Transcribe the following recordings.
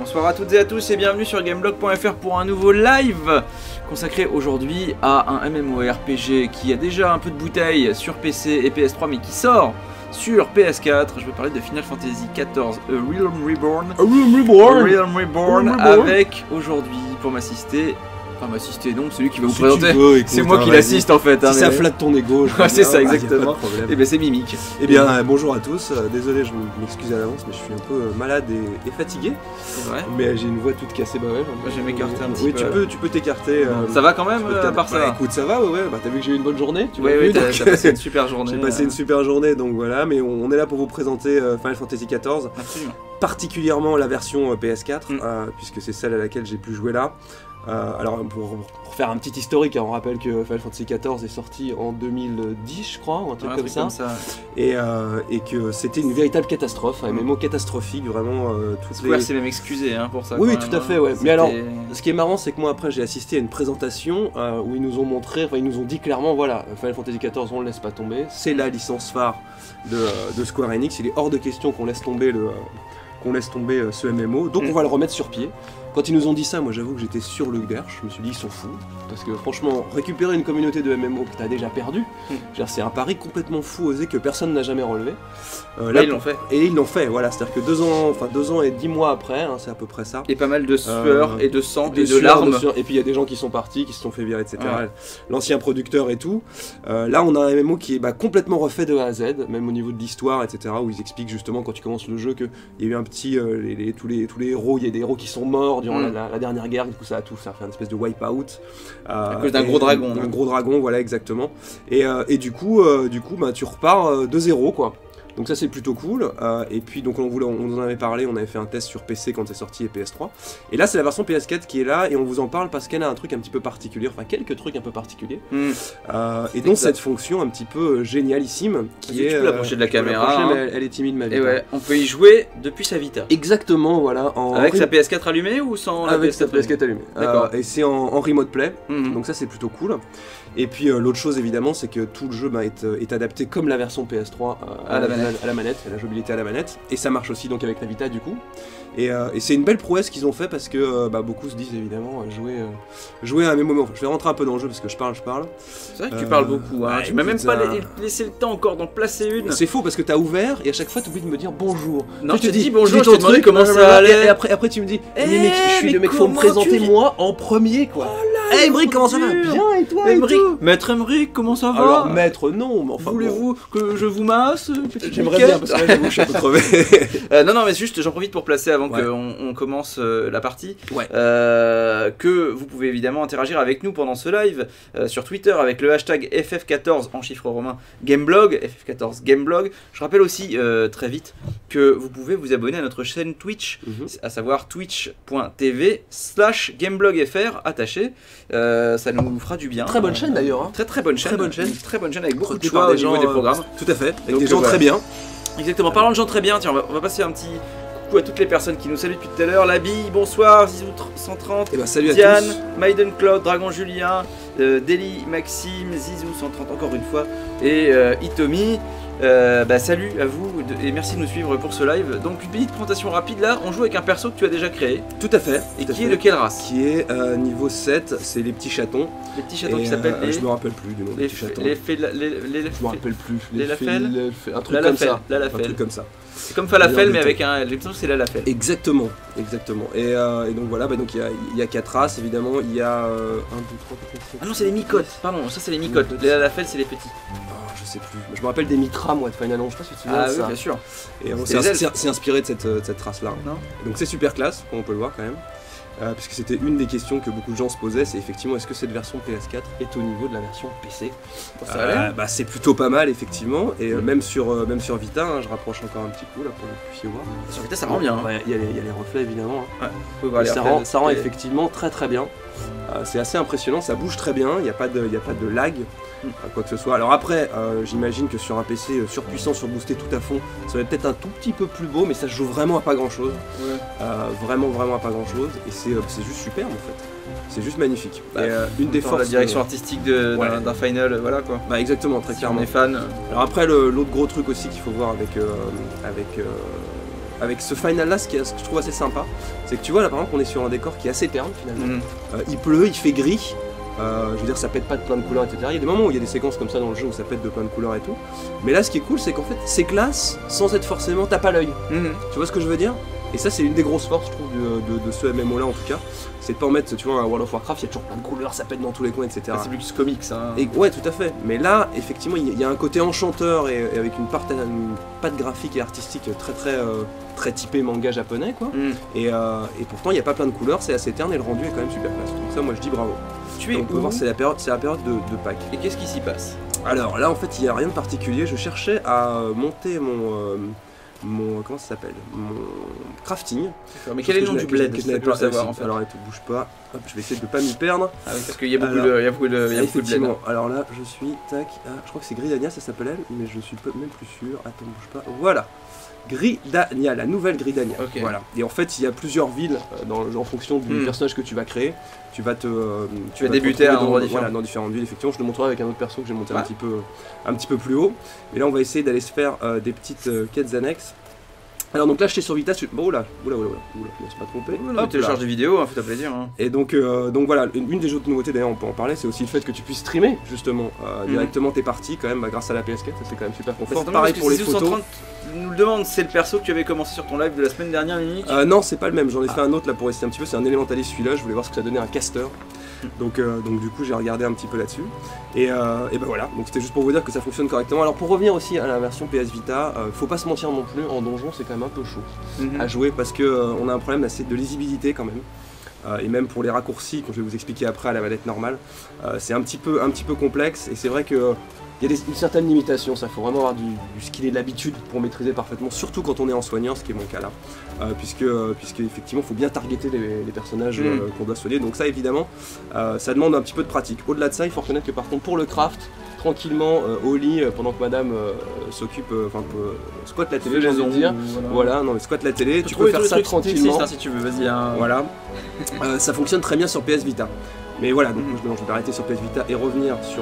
Bonsoir à toutes et à tous et bienvenue sur Gameblog.fr pour un nouveau live consacré aujourd'hui à un MMORPG qui a déjà un peu de bouteille sur PC et PS3 mais qui sort sur PS4. Je vais parler de Final Fantasy XIV A Realm Reborn. Avec aujourd'hui pour m'assister... Enfin m'assister non, celui qui va vous présenter. C'est moi qui l'assiste en fait. Si ça flatte ton ego. C'est ça exactement. Et bien c'est Mimic. Et bien bonjour à tous, désolé je m'excuse à l'avance mais je suis un peu malade et fatigué. C'est vrai. Mais j'ai une voix toute cassée, bah ouais. Moi je vais m'écarter un petit peu. Oui tu peux t'écarter. Ça va quand même à part ça. Bah, écoute ça va ouais, bah t'as vu que j'ai eu une bonne journée. Oui t'as passé une super journée. J'ai passé une super journée donc voilà, mais on est là pour vous présenter Final Fantasy XIV. Absolument. Particulièrement la version PS4 puisque c'est celle à laquelle j'ai pu jouer là. Alors pour faire un petit historique, on rappelle que Final Fantasy XIV est sorti en 2010 je crois, ou un truc comme ça. Et que c'était une véritable catastrophe, un MMO catastrophique, vraiment Square s'est même excusé pour ça. Oui tout à fait ouais. Mais alors ce qui est marrant c'est que moi après j'ai assisté à une présentation où ils nous ont montré, ils nous ont dit clairement voilà, Final Fantasy XIV on le laisse pas tomber, c'est la licence phare de Square Enix, il est hors de question qu'on laisse tomber ce MMO, donc on va le remettre sur pied. Quand ils nous ont dit ça, moi j'avoue que j'étais sur le derche, je me suis dit ils sont fous, parce que franchement, récupérer une communauté de MMO que t'as déjà perdu, c'est un pari complètement fou osé que personne n'a jamais relevé. Là ils l'ont fait. Et ils l'ont fait, voilà, c'est-à-dire que 2 ans et 10 mois après, c'est à peu près ça. Et pas mal de sueur et de sang et de larmes. Et puis il y a des gens qui sont partis, qui se sont fait virer, etc. Ouais. L'ancien producteur et tout. Là on a un MMO qui est complètement refait de A à Z, même au niveau de l'histoire, etc. Où ils expliquent justement quand tu commences le jeu qu'il y a eu un petit, tous les héros, il y a des héros qui sont morts durant la dernière guerre, du coup ça a fait une espèce de wipe-out. À cause d'un gros dragon. Un gros dragon, voilà exactement. Et du coup tu repars de zéro quoi. Donc ça c'est plutôt cool, et puis donc on en avait parlé, on avait fait un test sur PC quand c'est sorti et PS3, et là c'est la version PS4 qui est là, et on vous en parle parce qu'elle a un truc un petit peu particulier, enfin quelques trucs un peu particuliers, et donc cette fonction un petit peu génialissime, qui est... Tu peux l'approcher de la caméra, elle est timide ma vie. Et ouais, on peut y jouer depuis sa Vita. Exactement, voilà. Avec sa PS4 allumée ou sans avec sa PS4 allumée. D'accord. Et c'est en remote play, donc ça c'est plutôt cool. Et puis l'autre chose évidemment c'est que tout le jeu est adapté comme la version PS3 à la manette, à la jouabilité à la manette, et ça marche aussi donc avec la Vita du coup. Et c'est une belle prouesse qu'ils ont fait parce que beaucoup se disent évidemment jouer à un MMO. Enfin, je vais rentrer un peu dans le jeu parce que je parle. C'est vrai que tu parles beaucoup, tu m'as même pas laissé le temps encore d'en placer une. C'est faux parce que t'as ouvert et à chaque fois t'oublies de me dire bonjour. Non, je te dis bonjour, je te demande comment ça allait. Et après tu me dis Mimic, je suis le mec, faut me présenter moi en premier quoi. Hey Emric, comment ça va? Bien et toi? Maître Emric, comment ça va? Alors maître non, mais enfin voulez-vous que je vous masse? J'aimerais bien parce que là j'avoue que je suis un peu crevé. Non mais juste j'en profite pour placer avant qu'on commence la partie que vous pouvez évidemment interagir avec nous pendant ce live sur Twitter avec le hashtag FF14 en chiffres romains Gameblog, FF14 Gameblog. Je rappelle aussi très vite que vous pouvez vous abonner à notre chaîne Twitch, à savoir twitch.tv/GameblogFR attaché. Ça nous fera du bien. Très bonne chaîne d'ailleurs. Très bonne chaîne. Très bonne chaîne avec beaucoup de choix au niveau des programmes. Tout à fait, avec des gens très bien. Exactement, parlant de gens très bien, tiens, on va passer un petit coucou à toutes les personnes qui nous saluent depuis tout à l'heure. Labi, bonsoir, Zizou130, salut Diane, à tous. Maiden Cloud, Dragon Julien, Deli, Maxime, Zizou130 encore une fois, et Itomi. Salut à vous et merci de nous suivre pour ce live. Donc une petite présentation rapide là, on joue avec un perso que tu as déjà créé. Tout à fait. Et qui est de quelle race? Qui est niveau 7, c'est les petits chatons. Les petits chatons qui s'appellent les... Je me rappelle plus du nom des petits chatons. Je me rappelle plus. Les Lafel. Un truc comme ça. Un truc comme ça. C'est comme Falafel mais avec un... J'ai l'impression que c'est la Lafel. Exactement. Et donc voilà, donc il y a 4 races évidemment. Il y a 1, 2, 3, 4, 5. Ah non, c'est les micotes. Pardon, ça c'est les micotes. Les Lafel c'est les petits. Je sais plus. Je me rappelle des Mitra moi de Final, je sais pas si tu te souviens de ça. Oui, bien sûr. Et c'est inspiré de cette race là. Donc c'est super classe, comme on peut le voir quand même. Puisque c'était une des questions que beaucoup de gens se posaient, c'est effectivement est-ce que cette version PS4 est au niveau de la version PC. C'est plutôt pas mal effectivement, et même sur Vita, je rapproche encore un petit coup là pour que vous puissiez voir. Sur Vita ça rend bien. Il y a les reflets évidemment. Ça rend effectivement très bien. C'est assez impressionnant, ça bouge très bien, il n'y a pas de lag, quoi que ce soit. Alors après, j'imagine que sur un PC surpuissant, surboosté tout à fond, ça va être peut-être un tout petit peu plus beau, mais ça se joue vraiment à pas grand chose. Vraiment à pas grand chose, et c'est juste superbe en fait. C'est juste magnifique. Une des forces. La direction artistique d'un Final, voilà quoi. Exactement, très clairement. On est fan. Alors après, l'autre gros truc aussi qu'il faut voir avec avec ce final là, ce que je trouve assez sympa, c'est que tu vois là par exemple on est sur un décor qui est assez terne finalement. Il pleut, il fait gris. Je veux dire, ça pète pas de plein de couleurs, etc. Il y a des moments où il y a des séquences comme ça dans le jeu où ça pète de plein de couleurs et tout. Mais là, ce qui est cool, c'est qu'en fait, c'est classe sans être forcément tape à l'œil. Tu vois ce que je veux dire? Et ça, c'est une des grosses forces, je trouve, de ce MMO là en tout cas. C'est de pas en mettre, tu vois, un World of Warcraft, il y a toujours plein de couleurs, ça pète dans tous les coins, etc. C'est plus comics, ça. Et, ouais, tout à fait. Mais là, effectivement, il y a un côté enchanteur et avec une patte graphique et artistique très typé manga japonais, quoi. Et pourtant, il n'y a pas plein de couleurs, c'est assez terne et le rendu est quand même super classe. Donc ça, moi, je dis bravo. On peut voir, c'est la période de Pâques. Et qu'est-ce qui s'y passe? Alors là, en fait, il n'y a rien de particulier. Je cherchais à monter mon comment ça s'appelle, mon crafting. Mais quel est le nom du bled? Je n'avais pas savoir en fait. Alors, tu bouge pas. Hop, je vais essayer de pas m'y perdre. Ah oui, parce qu'il y a beaucoup de bled. Alors là, je suis tac. Je crois que c'est Gridania, ça s'appelle elle, mais je suis même plus sûr. Attends, bouge pas. Voilà. Gridania, la nouvelle Gridania. Okay. Voilà. Et en fait, il y a plusieurs villes en fonction du personnage que tu vas créer. Tu vas débuter à un endroit différent. Voilà, dans différentes villes. Effectivement, je te montrerai avec un autre perso que j'ai monté un petit peu plus haut. Et là, on va essayer d'aller se faire des petites quêtes annexes. Alors donc là, j'étais sur Vita. Bon, oula, je me suis pas trompé. Hop, télécharge des vidéos, fais-toi plaisir. Et donc voilà, une des autres nouveautés d'ailleurs, on peut en parler, c'est aussi le fait que tu puisses streamer justement directement tes parties quand même, grâce à la PS4, ça c'est quand même super confort. Pareil pour les photos. Nous le demande, c'est le perso que tu avais commencé sur ton live de la semaine dernière, Mimic? Non, c'est pas le même. J'en ai fait un autre là pour essayer un petit peu. C'est un élémentaliste celui-là. Je voulais voir ce que ça donnait un caster. Donc du coup j'ai regardé un petit peu là-dessus et ben voilà, donc c'était juste pour vous dire que ça fonctionne correctement. Alors pour revenir aussi à la version PS Vita, faut pas se mentir non plus, en donjon c'est quand même un peu chaud à jouer parce que on a un problème assez de lisibilité quand même. Et même pour les raccourcis, quand je vais vous expliquer après à la manette normale, c'est un petit peu complexe et c'est vrai que il y a une certaine limitation, ça faut vraiment avoir du skill et de l'habitude pour maîtriser parfaitement, surtout quand on est en soignant, ce qui est mon cas là, puisque effectivement il faut bien targeter les personnages qu'on doit soigner, donc ça évidemment ça demande un petit peu de pratique. Au-delà de ça, il faut reconnaître que par contre pour le craft, tranquillement au lit pendant que madame s'occupe, squatte la télé, j'ai envie de dire. Voilà, non mais squatte la télé, tu peux faire ça tranquillement. Si tu veux, vas-y. Voilà, ça fonctionne très bien sur PS Vita. Mais voilà, donc je vais arrêter sur PS Vita et revenir sur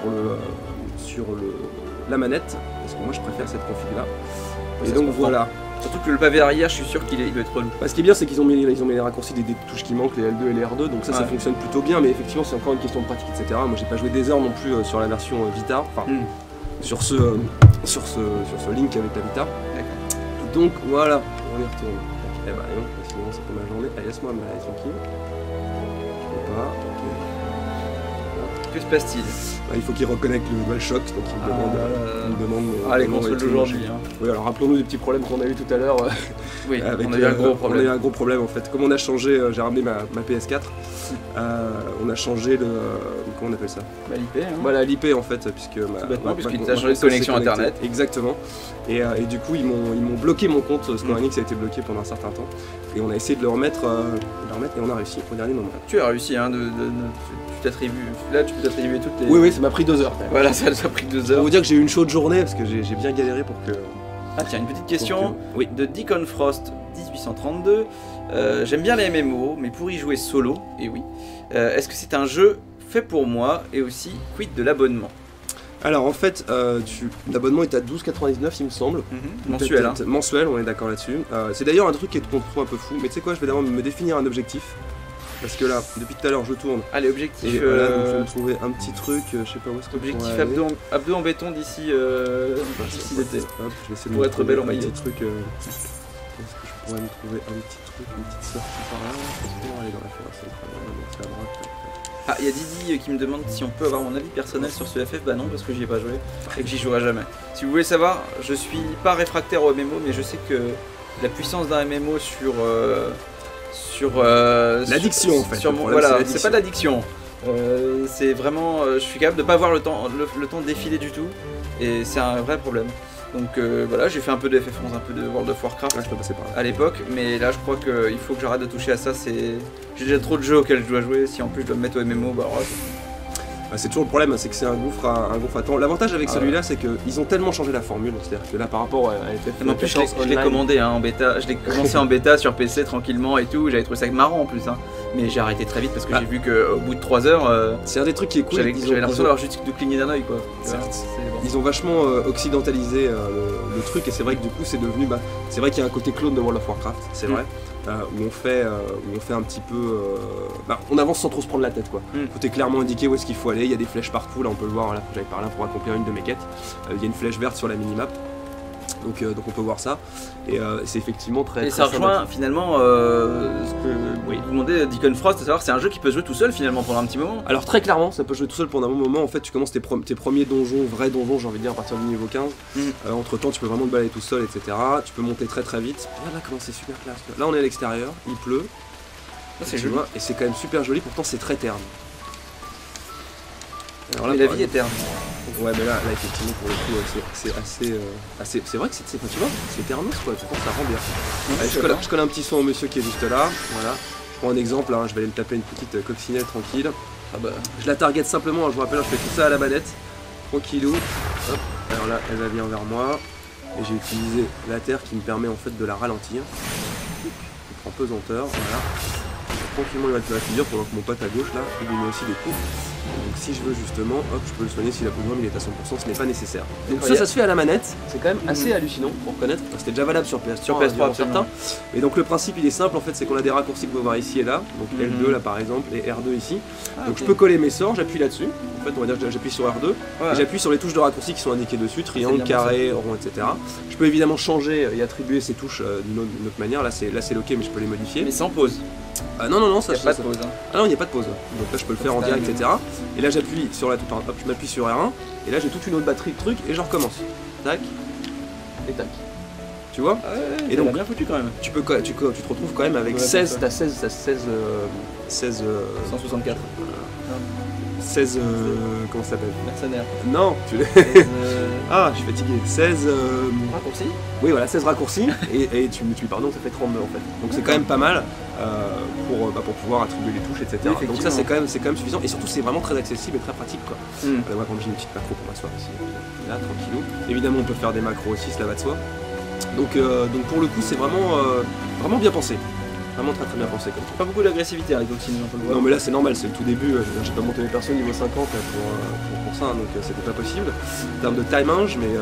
la manette, parce que moi je préfère cette config là. Et donc voilà. Surtout que le pavé arrière, je suis sûr qu'il doit être relou. Ce qui est bien, c'est qu'ils ont mis les raccourcis des touches qui manquent, les L2 et les R2, donc ça fonctionne plutôt bien, mais effectivement c'est encore une question de pratique, etc. Moi j'ai pas joué des heures non plus sur la version Vita, enfin sur ce link avec la Vita. Donc voilà, on y retourne. Eh bah non, sinon c'est pour ma journée. Allez, laisse-moi me aller tranquille. Je peux pas. Que se passe-t-il? Il faut qu'il reconnecte le DualShock, donc il me demande. Les consoles d'aujourd'hui. Oui, alors rappelons-nous des petits problèmes qu'on a eu tout à l'heure. Oui, on a eu un gros problème. On a eu un gros problème en fait. Comme on a changé, j'ai ramené ma PS4, on a changé le. Comment on appelle ça? L'IP. Voilà, l'IP en fait, puisque puisqu'il a changé de connexion internet. Exactement. Et du coup, ils m'ont bloqué mon compte. Square Enix a été bloqué pendant un certain temps. Et on a essayé de le remettre et on a réussi au dernier moment. Tu as réussi, hein, tu peux t'attribuer toutes les. Oui, ça m'a pris 2 heures. Voilà, ça a pris 2 heures. Pour vous dire que j'ai eu une chaude journée parce que j'ai bien galéré pour que. Ah tiens, une petite question de Deacon Frost 1832. J'aime bien les MMO, mais pour y jouer solo, et oui, est-ce que c'est un jeu fait pour moi et aussi quid de l'abonnement? Alors en fait, l'abonnement est à 12,99 il me semble. Mensuel. Mensuel, on est d'accord là-dessus. C'est d'ailleurs un truc qui est un peu fou, mais tu sais quoi, je vais d'abord me définir un objectif. Parce que là, depuis tout à l'heure, je tourne. Allez, objectif. Et voilà, donc je vais me trouver un petit truc, je sais pas où est-ce que objectif abdos en béton d'ici l'été. Hop, je vais essayer pour être belle en maillot. Est-ce que je pourrais me trouver un petit truc, une petite sortie par là? Pour aller dans la forêt centrale, Ah, il y a Didi qui me demande si on peut avoir mon avis personnel sur ce FF. Bah non, parce que j'y ai pas joué et que j'y jouerai jamais. Si vous voulez savoir, je suis pas réfractaire au MMO, mais je sais que la puissance d'un MMO sur l'addiction en fait. Voilà, c'est pas de l'addiction. C'est vraiment, je suis capable de pas voir le temps défiler du tout, et c'est un vrai problème. Donc voilà, j'ai fait un peu de FF11, un peu de World of Warcraft à l'époque, mais là je crois qu'il faut que j'arrête de toucher à ça. J'ai déjà trop de jeux auxquels je dois jouer. Si en plus je dois me mettre au MMO, bah C'est toujours le problème, c'est que c'est un gouffre à temps. L'avantage avec celui-là, c'est qu'ils ont tellement changé la formule, c'est-à-dire que là par rapport à FF14 en plus, je l'ai commandé en bêta, je l'ai commencé en bêta sur PC tranquillement et tout, j'avais trouvé ça marrant en plus, hein. Mais j'ai arrêté très vite parce que j'ai vu qu'au bout de 3 heures, c'est un des trucs qui est cool. J'avais l'impression d'avoir juste de cligner d'un œil quoi. Ils ont vachement occidentalisé le truc et c'est vrai que du coup c'est devenu, c'est vrai qu'il y a un côté clone de World of Warcraft, c'est vrai. Où on fait un petit peu... on avance sans trop se prendre la tête quoi. Tout est clairement indiqué où est-ce qu'il faut aller, il y a des flèches partout, là on peut le voir, là j'avais par là pour accomplir une de mes quêtes. Il y a une flèche verte sur la minimap. Donc on peut voir ça, et c'est effectivement très... Et ça rejoint finalement ce que vous demandez Deacon Frost, à savoir que c'est un jeu qui peut jouer tout seul finalement pendant un petit moment. Alors très clairement, ça peut jouer tout seul pendant un bon moment, en fait tu commences tes premiers donjons, vrais donjons j'ai envie de dire à partir du niveau 15. Entre temps tu peux vraiment te balader tout seul, etc. Tu peux monter très très vite. Regarde là comment c'est super clair. Là on est à l'extérieur, il pleut, c'est joli. Et c'est quand même super joli, pourtant c'est très terne. Alors là, la vie est terne. Ouais mais là effectivement pour le coup c'est assez... C'est vrai que c'est tu vois, c'est ternos quoi, tu penses ça rend bien. Allez, je colle un petit son au monsieur qui est juste là, voilà. Je prends un exemple, hein, je vais aller me taper une petite coccinelle tranquille. Je la target simplement, je vous rappelle, je fais tout ça à la manette, tranquillou. Hop. Alors là elle va venir vers moi, et j'ai utilisé la terre qui me permet en fait de la ralentir. Je prends pesanteur, voilà. Tranquillement il va te la figure pendant que mon pote à gauche là, il lui met aussi des coups. Donc si je veux justement, hop, je peux le soigner si la besoin il est à 100%, ce n'est pas nécessaire. Donc ça se fait à la manette, c'est quand même assez hallucinant pour reconnaître. C'était déjà valable sur PS3, sur PS3 certains. Et donc le principe il est simple en fait, c'est qu'on a des raccourcis que vous pouvez voir ici et là, donc L2 là par exemple et R2 ici. Donc je peux coller mes sorts, j'appuie là-dessus. En fait on va dire que j'appuie sur R2 et j'appuie sur les touches de raccourci qui sont indiquées dessus, triangle, carré, rond, etc. Je peux évidemment changer et attribuer ces touches d'une autre manière. Là c'est OK mais je peux les modifier. Mais sans pause. Non, ça il n'y a pas de pause. Hein. Ah non, il n'y a pas de pause. Donc là, je peux le faire en direct, etc. Et là, j'appuie sur la touche, hop, je m'appuie sur R1. Et là, j'ai toute une autre batterie de trucs et je recommence. Tac. Et tac. Tu vois? Et donc, bien foutu quand même. Tu te retrouves quand même avec 16. T'as 16. 164. 16. Comment ça s'appelle? Mercenaires. Non, tu l'es. Ah, je suis fatigué. 16. Raccourcis? Oui, voilà, 16 raccourcis. et tu multiplies par donc ça fait 32 en fait. Donc c'est quand même pas mal pour pouvoir attribuer les touches, etc. Oui, donc ça, c'est quand même suffisant. Et surtout, c'est vraiment très accessible et très pratique quoi. Moi, quand j'ai une petite macro pour m'asseoir ici. Là, tranquillou. Évidemment, on peut faire des macros aussi, cela va de soi. Donc pour le coup, c'est vraiment bien pensé. Vraiment très bien pensé comme ça. Pas beaucoup d'agressivité avec Oxine, on peut le voir. Non mais là c'est normal, c'est le tout début, j'ai pas monté mes persos niveau 50 là, pour ça, donc c'était pas possible. En termes de timing, mais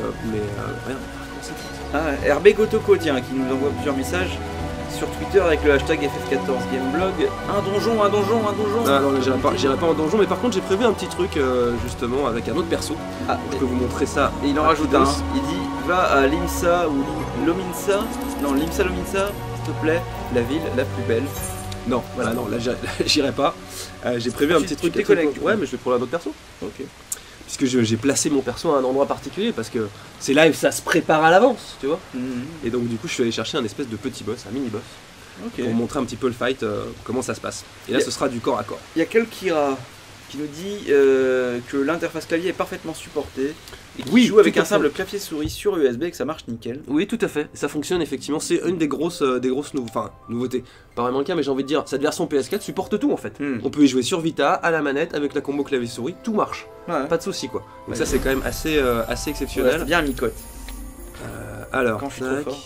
rien. RB Gotoko, tiens, qui nous envoie plusieurs messages sur Twitter avec le hashtag FF14 Gameblog. Un donjon. Ah non, j'irai pas en donjon, mais par contre j'ai prévu un petit truc justement avec un autre perso. Je peux vous montrer ça. Et il en rajoute un, il dit va à Limsa ou Lominsa, non Limsa Lominsa, s'il te plaît, la ville la plus belle. Non, voilà, non, là j'irai pas. J'ai prévu un petit truc. Ouais, mais je vais prendre un autre perso. Ok. Puisque j'ai placé mon perso à un endroit particulier, parce que c'est live, ça se prépare à l'avance, tu vois. Et donc du coup je suis allé chercher un espèce de petit boss, un mini boss, pour montrer un petit peu le fight, comment ça se passe. Et là ce sera du corps à corps. Il y a Kelkira qui nous dit que l'interface clavier est parfaitement supportée et qui joue avec un simple clavier souris sur USB et que ça marche nickel. Oui, tout à fait, ça fonctionne effectivement, c'est une des grosses nouveautés. Pas vraiment le cas, mais j'ai envie de dire, cette version PS4 supporte tout en fait. On peut y jouer sur Vita, à la manette, avec la combo clavier souris, tout marche. Pas de soucis quoi. Donc ça c'est quand même assez exceptionnel. C'est bien micote. Alors, quand je suis trop fort.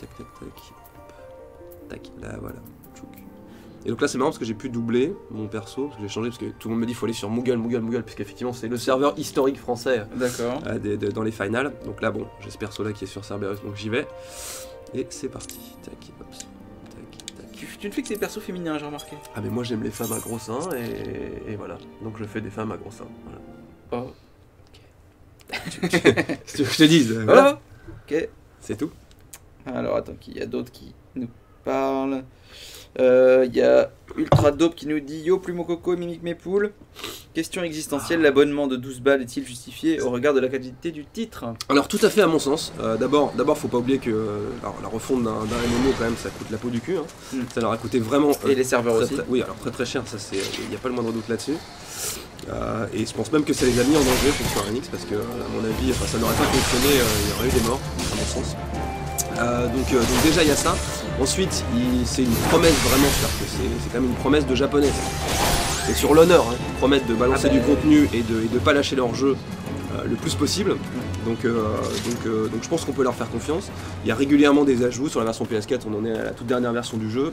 Tac, là voilà. Et donc là c'est marrant parce que j'ai pu doubler mon perso, parce que j'ai changé, parce que tout le monde me dit qu'il faut aller sur Moogle, puisqu'effectivement c'est le serveur historique français dans les finals. Donc là bon, j'ai ce perso là qui est sur Cerberus, donc j'y vais. Et c'est parti. Tac, hop. Tu ne fais que des persos féminins, j'ai remarqué. Ah mais moi j'aime les femmes à gros seins, et voilà. Donc je fais des femmes à gros seins. Voilà. Ok. Si tu veux que je te dise. Voilà. Ok. C'est tout. Alors attends, il y a d'autres qui nous parlent. Il y a Ultra Dope qui nous dit Yo Plumo Coco, Mimique mes poules. Question existentielle, l'abonnement de 12 balles est-il justifié au regard de la qualité du titre? Alors tout à fait à mon sens. D'abord faut pas oublier que la refonte d'un MMO quand même ça coûte la peau du cul. Ça leur a coûté vraiment. Et les serveurs aussi. Oui, alors très cher, ça c'est. Il n'y a pas le moindre doute là-dessus. Et je pense même que ça les a mis en danger pour Square Enix parce que à mon avis ça n'aurait pas fonctionné, il y aurait eu des morts à mon sens. Donc déjà il y a ça. Ensuite c'est une promesse vraiment, c'est quand même une promesse de japonais. et sur l'honneur, hein, qui promettent de balancer du contenu et de pas lâcher leur jeu le plus possible. Donc je pense qu'on peut leur faire confiance. Il y a régulièrement des ajouts sur la version PS4, on en est à la toute dernière version du jeu.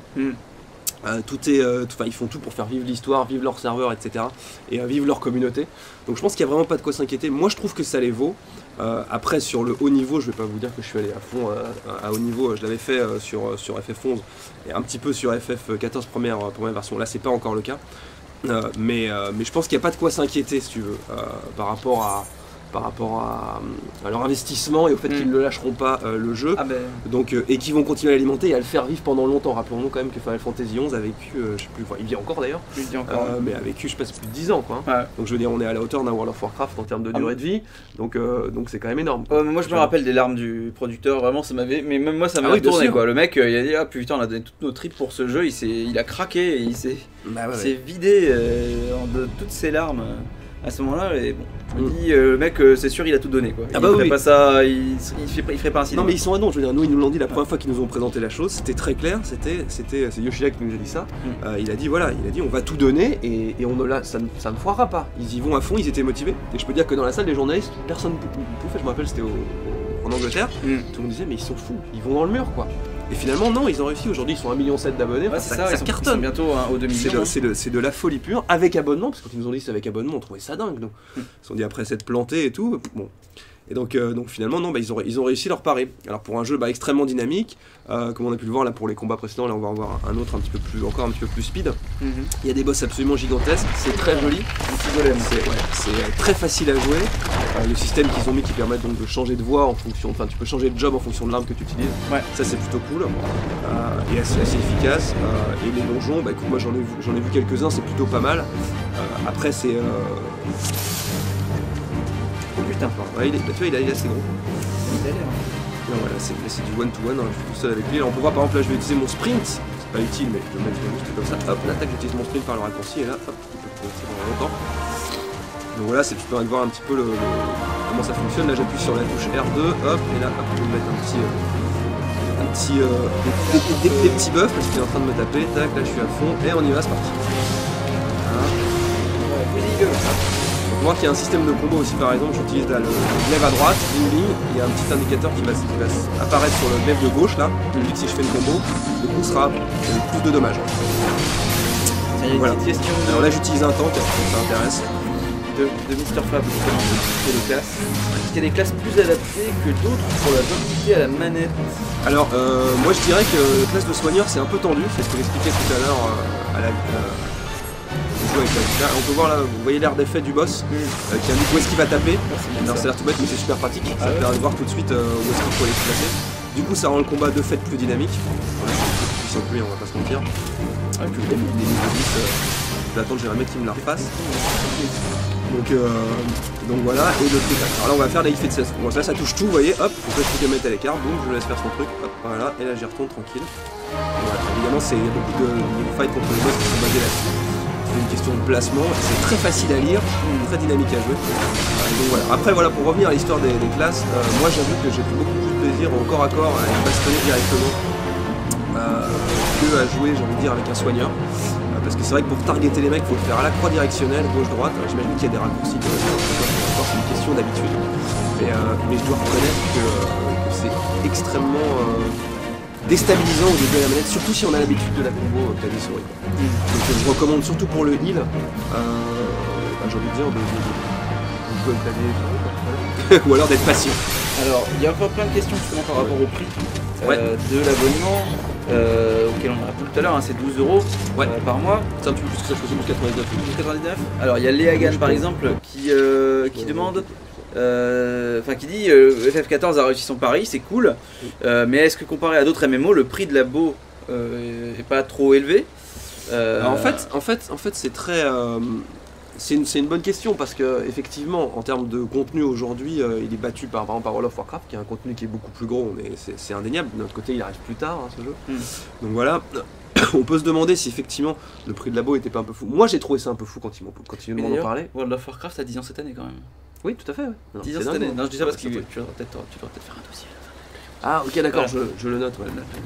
Ils font tout pour faire vivre l'histoire, vivre leur serveur, etc. et vivre leur communauté. Donc je pense qu'il n'y a vraiment pas de quoi s'inquiéter. Moi je trouve que ça les vaut. Après sur le haut niveau, je vais pas vous dire que je suis allé à fond à haut niveau, je l'avais fait sur FF11 et un petit peu sur FF14 première version. Là c'est pas encore le cas. Mais je pense qu'il n'y a pas de quoi s'inquiéter si tu veux par rapport à leur investissement et au fait qu'ils ne lâcheront pas le jeu, donc, et qu'ils vont continuer à l'alimenter et à le faire vivre pendant longtemps. Rappelons-nous quand même que Final Fantasy XI a vécu, je sais plus, il vit encore d'ailleurs, mais a vécu je pense plus de 10 ans quoi. Ouais. Donc je veux dire on est à la hauteur d'un World of Warcraft en termes de durée de vie, donc c'est quand même énorme. Moi je me rappelle des larmes du producteur, vraiment ça m'avait, mais même moi ça m'a retourné quoi. Le mec il a dit ah putain on a donné toutes nos tripes pour ce jeu, il a craqué et il s'est vidé de toutes ses larmes. À ce moment-là, et bon, je me dis, le mec, c'est sûr, il a tout donné quoi. Il ferait pas ça, il ferait pas un cinéma. Non, mais ils sont adons, je veux dire, nous, ils nous l'ont dit la première fois qu'ils nous ont présenté la chose, c'était très clair, c'est Yoshida qui nous a dit ça. Il a dit, on va tout donner et ça ne foirera pas. Ils y vont à fond, ils étaient motivés. Et je peux dire que dans la salle des journalistes, personne ne pouvait, je me rappelle, c'était en Angleterre, tout le monde disait, mais ils sont fous, ils vont dans le mur quoi. Et finalement non, ils ont réussi, aujourd'hui ils sont 1,7 million d'abonnés, ça cartonne. Ils sont bientôt aux 2 millions. C'est de la folie pure, avec abonnement, parce que quand ils nous ont dit c'est avec abonnement, on trouvait ça dingue. Donc. Ils se sont dit après s'être plantés et tout, bon. Et donc finalement non, ils ont réussi leur pari. Alors pour un jeu extrêmement dynamique, comme on a pu le voir là pour les combats précédents, là on va en voir un autre encore un petit peu plus speed. Il y a des boss absolument gigantesques, c'est très joli, c'est très facile à jouer. Le système qu'ils ont mis qui permet donc de changer de voix en fonction, enfin tu peux changer de job en fonction de l'arme que tu utilises. Ça c'est plutôt cool et assez efficace. Et les donjons, écoute, moi j'en ai vu quelques-uns, c'est plutôt pas mal. Après c'est putain, ouais, tu vois, il est assez gros. Il a l'air. Non, voilà, c'est du one-to-one, je suis tout seul avec lui. Alors on peut voir par exemple là je vais utiliser mon sprint, c'est pas utile mais je vais le mettre juste comme ça. Hop, l'attaque, j'utilise mon sprint par le raccourci et là, hop, il peut progresser pendant longtemps. Donc voilà, tu peux voir un petit peu comment ça fonctionne. Là j'appuie sur la touche R2, hop, et là, hop, je vais me mettre des petits buffs parce qu'il est en train de me taper. Tac, là je suis à fond et on y va, c'est parti. Pour voir qu'il y a un système de combo aussi, par exemple, j'utilise là le glaive à droite, une ligne, il y a un petit indicateur qui va apparaître sur le glaive de gauche là, qui dit que si je fais le combo, le coup sera plus de dommages. Voilà. Alors là j'utilise un tank, ça m'intéresse. De Mr. Fab, c'est les classes. Est-ce qu'il y a des classes plus adaptées que d'autres pour la mobilité à la manette? Alors moi je dirais que la classe de soigneur c'est un peu tendu, c'est ce que j'expliquais tout à l'heure on peut voir là, vous voyez l'air d'effet du boss qui indique où est-ce qu'il va taper. Alors ça a l'air tout bête mais c'est super pratique, ça permet de voir tout de suite où est-ce qu'il faut aller se placer. Du coup ça rend le combat de fait plus dynamique. On est plus puissant que lui, on va pas se mentir. Il est niveau 10, je vais attendre, j'ai un mec qui me la refasse. Donc voilà, et le truc. Alors là on va faire l'effet de 16. Bon, là ça touche tout, vous voyez, hop, on peut se mettre à l'écart, boum, je laisse faire son truc, hop, voilà, et là j'y retourne tranquille. Voilà. Évidemment il y a beaucoup de fights contre les boss qui sont basés là-dessus. C'est une question de placement, c'est très facile à lire, très dynamique à jouer. Donc voilà. Après voilà, pour revenir à l'histoire des classes, moi j'avoue que j'ai pris beaucoup plus de plaisir au corps à corps à les bastonner directement que à jouer, j'ai envie de dire, avec un soigneur. Parce que c'est vrai que pour targeter les mecs, il faut le faire à la croix directionnelle, gauche-droite. J'imagine qu'il y a des raccourcis, c'est une question d'habitude. Mais je dois reconnaître que c'est extrêmement déstabilisant au début de la manette, surtout si on a l'habitude de la combo clavier souris. Donc je recommande surtout pour le heal, j'ai envie de dire, de jouer au clavier souris, ou alors d'être patient. Alors, il y a encore plein de questions justement par rapport au prix de l'abonnement, auquel on a rappelé tout à l'heure, c'est 12 € par mois. C'est un petit peu plus que ça, je faisais 99. Alors, il y a Léagan par exemple qui demande. Qui dit FF14 a réussi son pari, c'est cool, mais est-ce que comparé à d'autres MMO, le prix de l'abo est pas trop élevé? En fait, c'est très, c'est une bonne question parce que effectivement, en termes de contenu aujourd'hui, il est battu par exemple par World of Warcraft, qui a un contenu qui est beaucoup plus gros, c'est indéniable. De notre côté, il arrive plus tard ce jeu. Donc voilà. On peut se demander si effectivement le prix de l'abo était pas un peu fou. Moi j'ai trouvé ça un peu fou quand ils m'en ont parlé. World of Warcraft a 10 ans cette année quand même. Oui, tout à fait. Ouais. 10 ans cette année. Non, je dis ça parce que tu devrais peut-être faire un dossier. Ah, ok, d'accord, voilà. je le note. Ouais.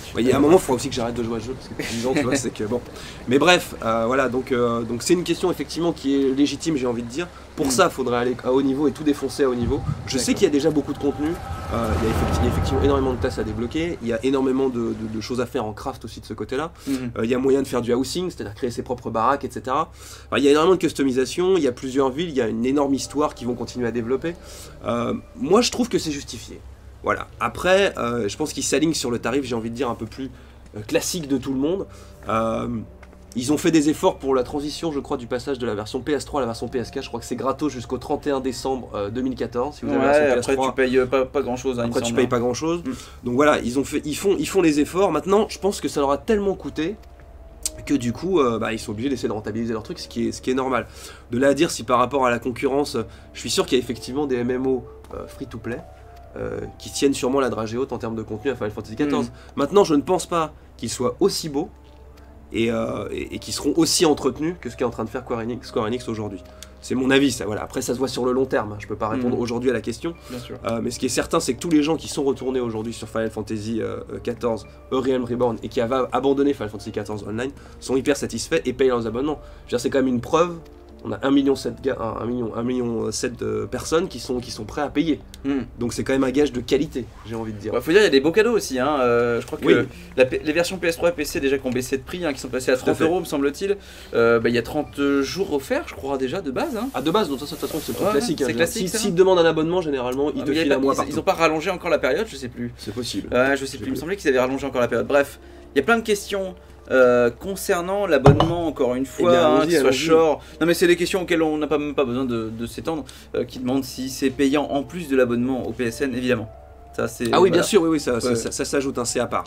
Il y a un moment, il faudra aussi que j'arrête de jouer à ce jeu, parce que disons, tu vois, c'est que bon. Mais bref, voilà, donc c'est une question effectivement qui est légitime, j'ai envie de dire. Pour ça, il faudrait aller à haut niveau et tout défoncer à haut niveau. Je sais qu'il y a déjà beaucoup de contenu, il y a effectivement énormément de tasks à débloquer, il y a énormément de choses à faire en craft aussi de ce côté-là. Il y a moyen de faire du housing, c'est-à-dire créer ses propres baraques, etc. Enfin, il y a énormément de customisation, il y a plusieurs villes, il y a une énorme histoire qui vont continuer à développer. Moi, je trouve que c'est justifié. Voilà. Après, je pense qu'ils s'alignent sur le tarif, j'ai envie de dire, un peu plus classique de tout le monde. Ils ont fait des efforts pour la transition, je crois, du passage de la version PS3 à la version PS4. Je crois que c'est gratos jusqu'au 31 décembre 2014. Si vous avez la version PS3, après tu payes pas grand chose. Après tu payes pas grand chose. Donc voilà, ils font les efforts. Maintenant, je pense que ça leur a tellement coûté que du coup, ils sont obligés d'essayer de rentabiliser leur truc, ce qui est normal. De là à dire si par rapport à la concurrence, je suis sûr qu'il y a effectivement des MMO free-to-play qui tiennent sûrement la dragée haute en termes de contenu à Final Fantasy XIV. Maintenant, je ne pense pas qu'ils soient aussi beaux et qui seront aussi entretenus que ce qu'est en train de faire Square Enix aujourd'hui. C'est mon avis, ça. Voilà. Après ça se voit sur le long terme, je peux pas répondre aujourd'hui à la question. Bien sûr. Mais ce qui est certain, c'est que tous les gens qui sont retournés aujourd'hui sur Final Fantasy XIV, A Realm Reborn, et qui avaient abandonné Final Fantasy XIV Online, sont hyper satisfaits et payent leurs abonnements. Je veux dire, c'est quand même une preuve. On a 1,7 million de personnes qui sont prêts à payer. Donc c'est quand même un gage de qualité, j'ai envie de dire. Faut dire, il y a des beaux cadeaux aussi. Je crois que les versions PS3 et PC déjà qui ont baissé de prix, qui sont passées à 30 €, me semble-t-il. Il y a 30 jours offerts, je crois, déjà de base. Ah, de base, donc ça, de toute façon, c'est classique. C'est classique. S'ils te demandent un abonnement, généralement, ils te filent un mois par. Ils n'ont pas rallongé encore la période, je sais plus. C'est possible. Je sais plus, il me semblait qu'ils avaient rallongé encore la période. Bref, il y a plein de questions. Concernant l'abonnement, encore une fois, qu'il soit short. Non, mais c'est des questions auxquelles on n'a même pas besoin de s'étendre. Qui demandent si c'est payant en plus de l'abonnement au PSN, évidemment. Ça, oui, bien sûr, oui, ça s'ajoute, c'est à part.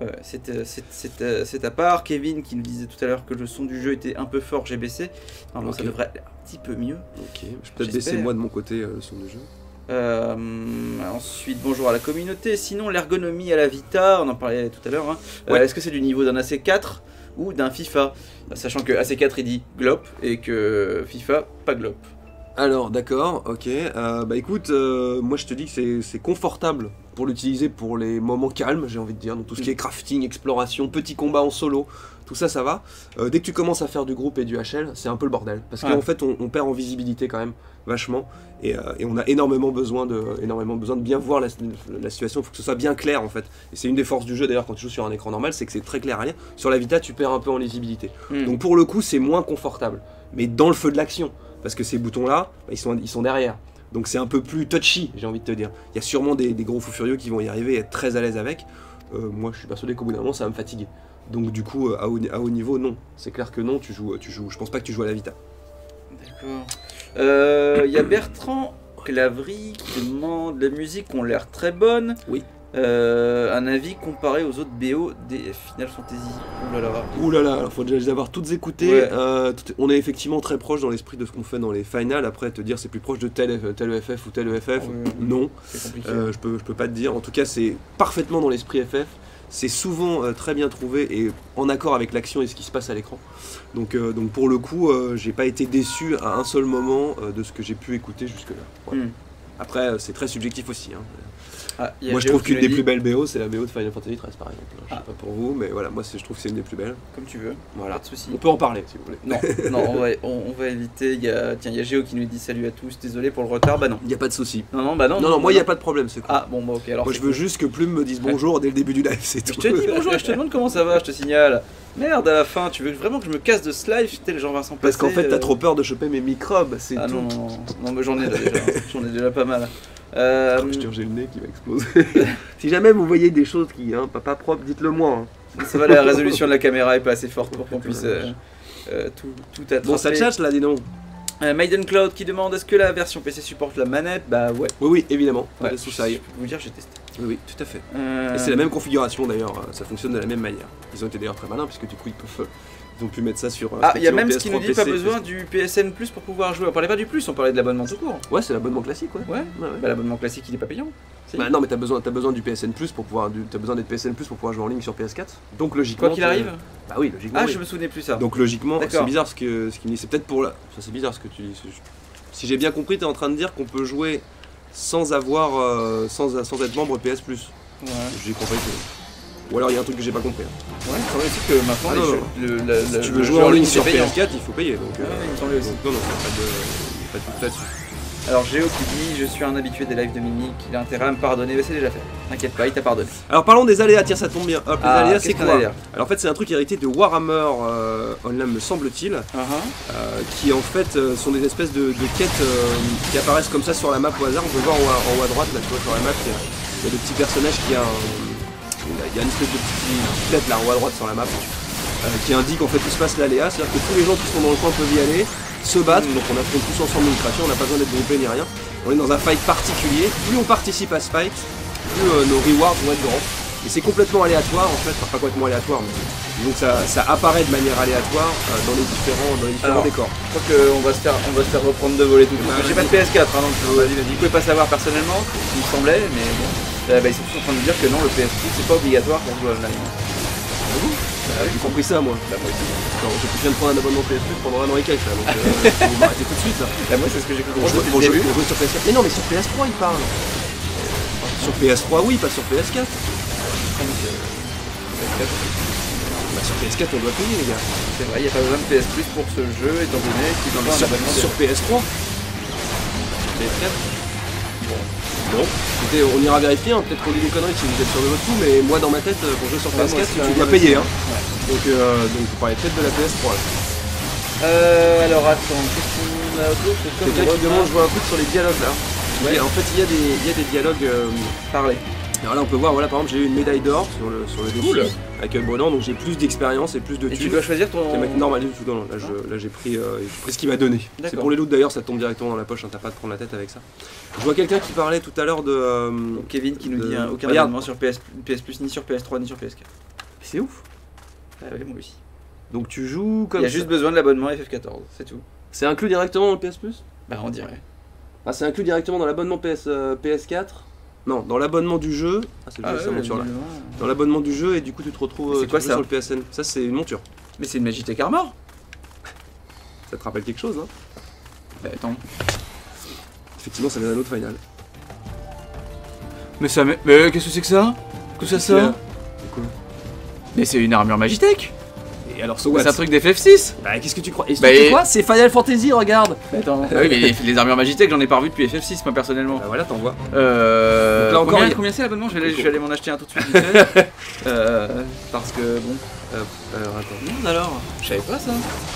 C'est à part. Kevin qui nous disait tout à l'heure que le son du jeu était un peu fort GBC. Normalement, ça devrait aller un petit peu mieux. Ok, je peux peut-être baisser moi de mon côté le son du jeu. Ensuite, bonjour à la communauté. Sinon, l'ergonomie à la Vita, on en parlait tout à l'heure. Est-ce que c'est du niveau d'un AC4 ou d'un FIFA? Sachant que AC4 il dit glop et que FIFA pas glop. Alors, d'accord, ok. Écoute, moi je te dis que c'est confortable pour l'utiliser pour les moments calmes, j'ai envie de dire. Donc tout ce qui est crafting, exploration, petits combats en solo, tout ça, ça va. Dès que tu commences à faire du groupe et du HL, c'est un peu le bordel. Parce qu'en fait, on perd en visibilité quand même, vachement. Et on a énormément besoin de bien voir la situation. Il faut que ce soit bien clair en fait. Et c'est une des forces du jeu d'ailleurs quand tu joues sur un écran normal, c'est que c'est très clair à lire. Sur la Vita, tu perds un peu en lisibilité. Donc pour le coup, c'est moins confortable. Mais dans le feu de l'action. Parce que ces boutons-là, ils sont derrière. Donc c'est un peu plus touchy, j'ai envie de te dire. Il y a sûrement des gros fous furieux qui vont y arriver et être très à l'aise avec. Moi, je suis persuadé qu'au bout d'un moment, ça va me fatiguer. Donc du coup, à haut niveau, non. C'est clair que non, tu joues. Je pense pas que tu joues à la Vita. D'accord. Il y a Bertrand Clavry qui demande: les musiques ont l'air très bonnes. Oui. Un avis comparé aux autres BO des Final Fantasy. Ouh là là, alors faut déjà les avoir toutes écoutées. On est effectivement très proche dans l'esprit de ce qu'on fait dans les finals. Après, te dire c'est plus proche de tel EFF ou tel EFF, non. Je peux pas te dire. En tout cas, c'est parfaitement dans l'esprit FF. C'est souvent très bien trouvé et en accord avec l'action et ce qui se passe à l'écran. Donc pour le coup, j'ai pas été déçu à un seul moment de ce que j'ai pu écouter jusque-là. Voilà. Après, c'est très subjectif aussi. Moi je trouve qu'une des plus belles BO c'est la BO de Final Fantasy XIII par exemple. Je sais pas pour vous, mais voilà, moi je trouve que c'est une des plus belles. Comme tu veux, voilà. Pas de soucis. On peut en parler si vous voulez. Non, on va éviter. Il y a Géo qui nous dit salut à tous, désolé pour le retard. Bah non. Il n'y a pas de souci. Non, moi il n'y a pas de problème, c'est cool. Ah bon, ok. Alors moi je veux juste que Plume me dise bonjour dès le début du live, c'est tout. Je te dis bonjour et je te demande comment ça va, je te signale. Merde, à la fin, tu veux vraiment que je me casse de ce live, tel Jean-Vincent Placé? Parce qu'en fait t'as trop peur de choper mes microbes, c'est tout. Non, mais j'en ai déjà. J'en ai déjà pas mal. Je tire, j'ai le nez qui va exploser. Si jamais vous voyez des choses qui pas propres, dites-le moi. Ça va, la résolution de la caméra est pas assez forte pour qu'on puisse tout attraper. Bon, ça tchatche là, dis donc. Maiden Cloud qui demande: est-ce que la version PC supporte la manette? Bah ouais. Oui, évidemment. Je peux vous dire, j'ai testé. Oui, tout à fait. Et c'est la même configuration d'ailleurs, ça fonctionne de la même manière. Ils ont été d'ailleurs très malins puisque du coup ils ont pu mettre ça sur. Il y a même ce qui nous dit pas besoin du PSN Plus pour pouvoir jouer. On parlait pas du Plus, on parlait de l'abonnement tout court. Ouais, c'est l'abonnement classique, ouais. Bah l'abonnement classique il est pas payant. Bah non, mais t'as besoin du PSN Plus pour pouvoir t'as besoin d'être PSN Plus pour pouvoir jouer en ligne sur PS4. Donc logiquement. Quoi qu'il arrive. Bah oui, logiquement. Je me souvenais plus ça. Donc logiquement, c'est bizarre ce qu'il me dit. C'est peut-être pour là. Ça c'est bizarre ce que tu dis. Si j'ai bien compris, t'es en train de dire qu'on peut jouer sans être membre PS Plus. Ouais. J'ai compris. Ou alors il y a un truc que j'ai pas compris. Ouais, il semblait aussi que maintenant, si tu veux jouer en ligne sur PS4, il faut payer. Donc, il me semblait aussi. Non, il n'y a pas de doute là-dessus. Alors Géo qui dit je suis un habitué des lives de Minic, il a intérêt à me pardonner, mais c'est déjà fait. T'inquiète pas, il t'a pardonné. Alors parlons des aléas, tiens ça tombe bien. Hop, les aléas c'est quoi? Alors en fait c'est un truc hérité de Warhammer Online me semble-t-il, qui en fait sont des espèces de quêtes qui apparaissent comme ça sur la map au hasard. On peut voir en haut à droite là tu vois sur la map il y a des petits personnages il y a une espèce de petite lettre là en haut à droite sur la map qui indique en fait où se passe l'aléa, c'est-à-dire que tous les gens qui sont dans le coin peuvent y aller, se battre, donc on affronte tous ensemble une créature, on n'a pas besoin d'être groupés ni rien. On est dans un fight particulier, plus on participe à ce fight, plus nos rewards vont être grands. Et c'est complètement aléatoire en fait, enfin pas complètement aléatoire, mais donc ça apparaît de manière aléatoire dans les différents décors. Je crois qu'on va se faire reprendre de voler tout de suite. J'ai pas de PS4, hein, donc vous pouvez pas savoir personnellement, il me semblait, mais bon. Ils sont tous en train de dire que non, le PS4 c'est pas obligatoire pour jouer online. J'ai compris ça moi. Je viens de prendre un abonnement PS Plus pendant un an et quelques là, donc vous m'arrêtez tout de suite là. Moi c'est ce que j'ai compris. Pour jouer sur PS4. Mais non mais sur PS3 il parle. Sur PS3 oui, pas sur PS4. Sur PS4 on doit payer les gars. C'est vrai, il n'y a pas besoin de PS Plus pour ce jeu étant donné qu'il est sur PS3. PS4. Bon, écoutez, on ira vérifier, hein. Peut-être qu'on dit des conneries si vous êtes sûr de votre coup, mais moi dans ma tête, pour jouer sur PS4, tu dois payer. Hein. Ouais. Donc vous parlez peut-être de la PS3. Alors attends, qu'est-ce qu'on a d'autre? Quelqu'un qui demande, je vois un truc sur les dialogues là. Ouais. En fait, il y a des dialogues parlés. Alors là, on peut voir, voilà, par exemple, j'ai eu une médaille d'or sur le défi avec Brennan, donc j'ai plus d'expérience et plus de thunes. Et tu dois choisir ton. Normal du tout, non, là j'ai pris ce qu'il m'a donné. C'est pour les loots d'ailleurs, ça tombe directement dans la poche, hein, t'as pas à te prendre la tête avec ça. Je vois quelqu'un qui parlait tout à l'heure de. Kevin qui nous dit aucun abonnement sur PS Plus, ni sur PS3, ni sur PS4. C'est ouf. Ah oui, moi aussi. Donc tu joues comme ça. Il y a juste besoin de l'abonnement FF14, c'est tout. C'est inclus directement dans le PS Plus? Bah on dirait. Ah, c'est inclus directement dans l'abonnement PS4? Non, dans l'abonnement du jeu. Ah, c'est le jeu, monture là. Dans l'abonnement du jeu, et du coup, tu te retrouves sur le PSN. Ça, c'est une monture. Mais c'est une Magitech Armor. Ça te rappelle quelque chose, hein? Bah attends. Effectivement, ça vient d'un autre final. Mais ça. Mais qu'est-ce que c'est que ça? Que ça sort? Mais c'est une armure Magitech. Et alors, c'est un truc d'FF6. Bah qu'est-ce que tu crois? Et c'est quoi? C'est Final Fantasy, regarde. Attends. Oui mais les armures Magitech j'en ai pas revu depuis FF6 moi personnellement. Bah voilà, t'en vois. Donc là encore combien c'est l'abonnement? Je vais aller m'en acheter un tout de suite. Parce que bon. Alors attends. Non alors. Je savais pas ça.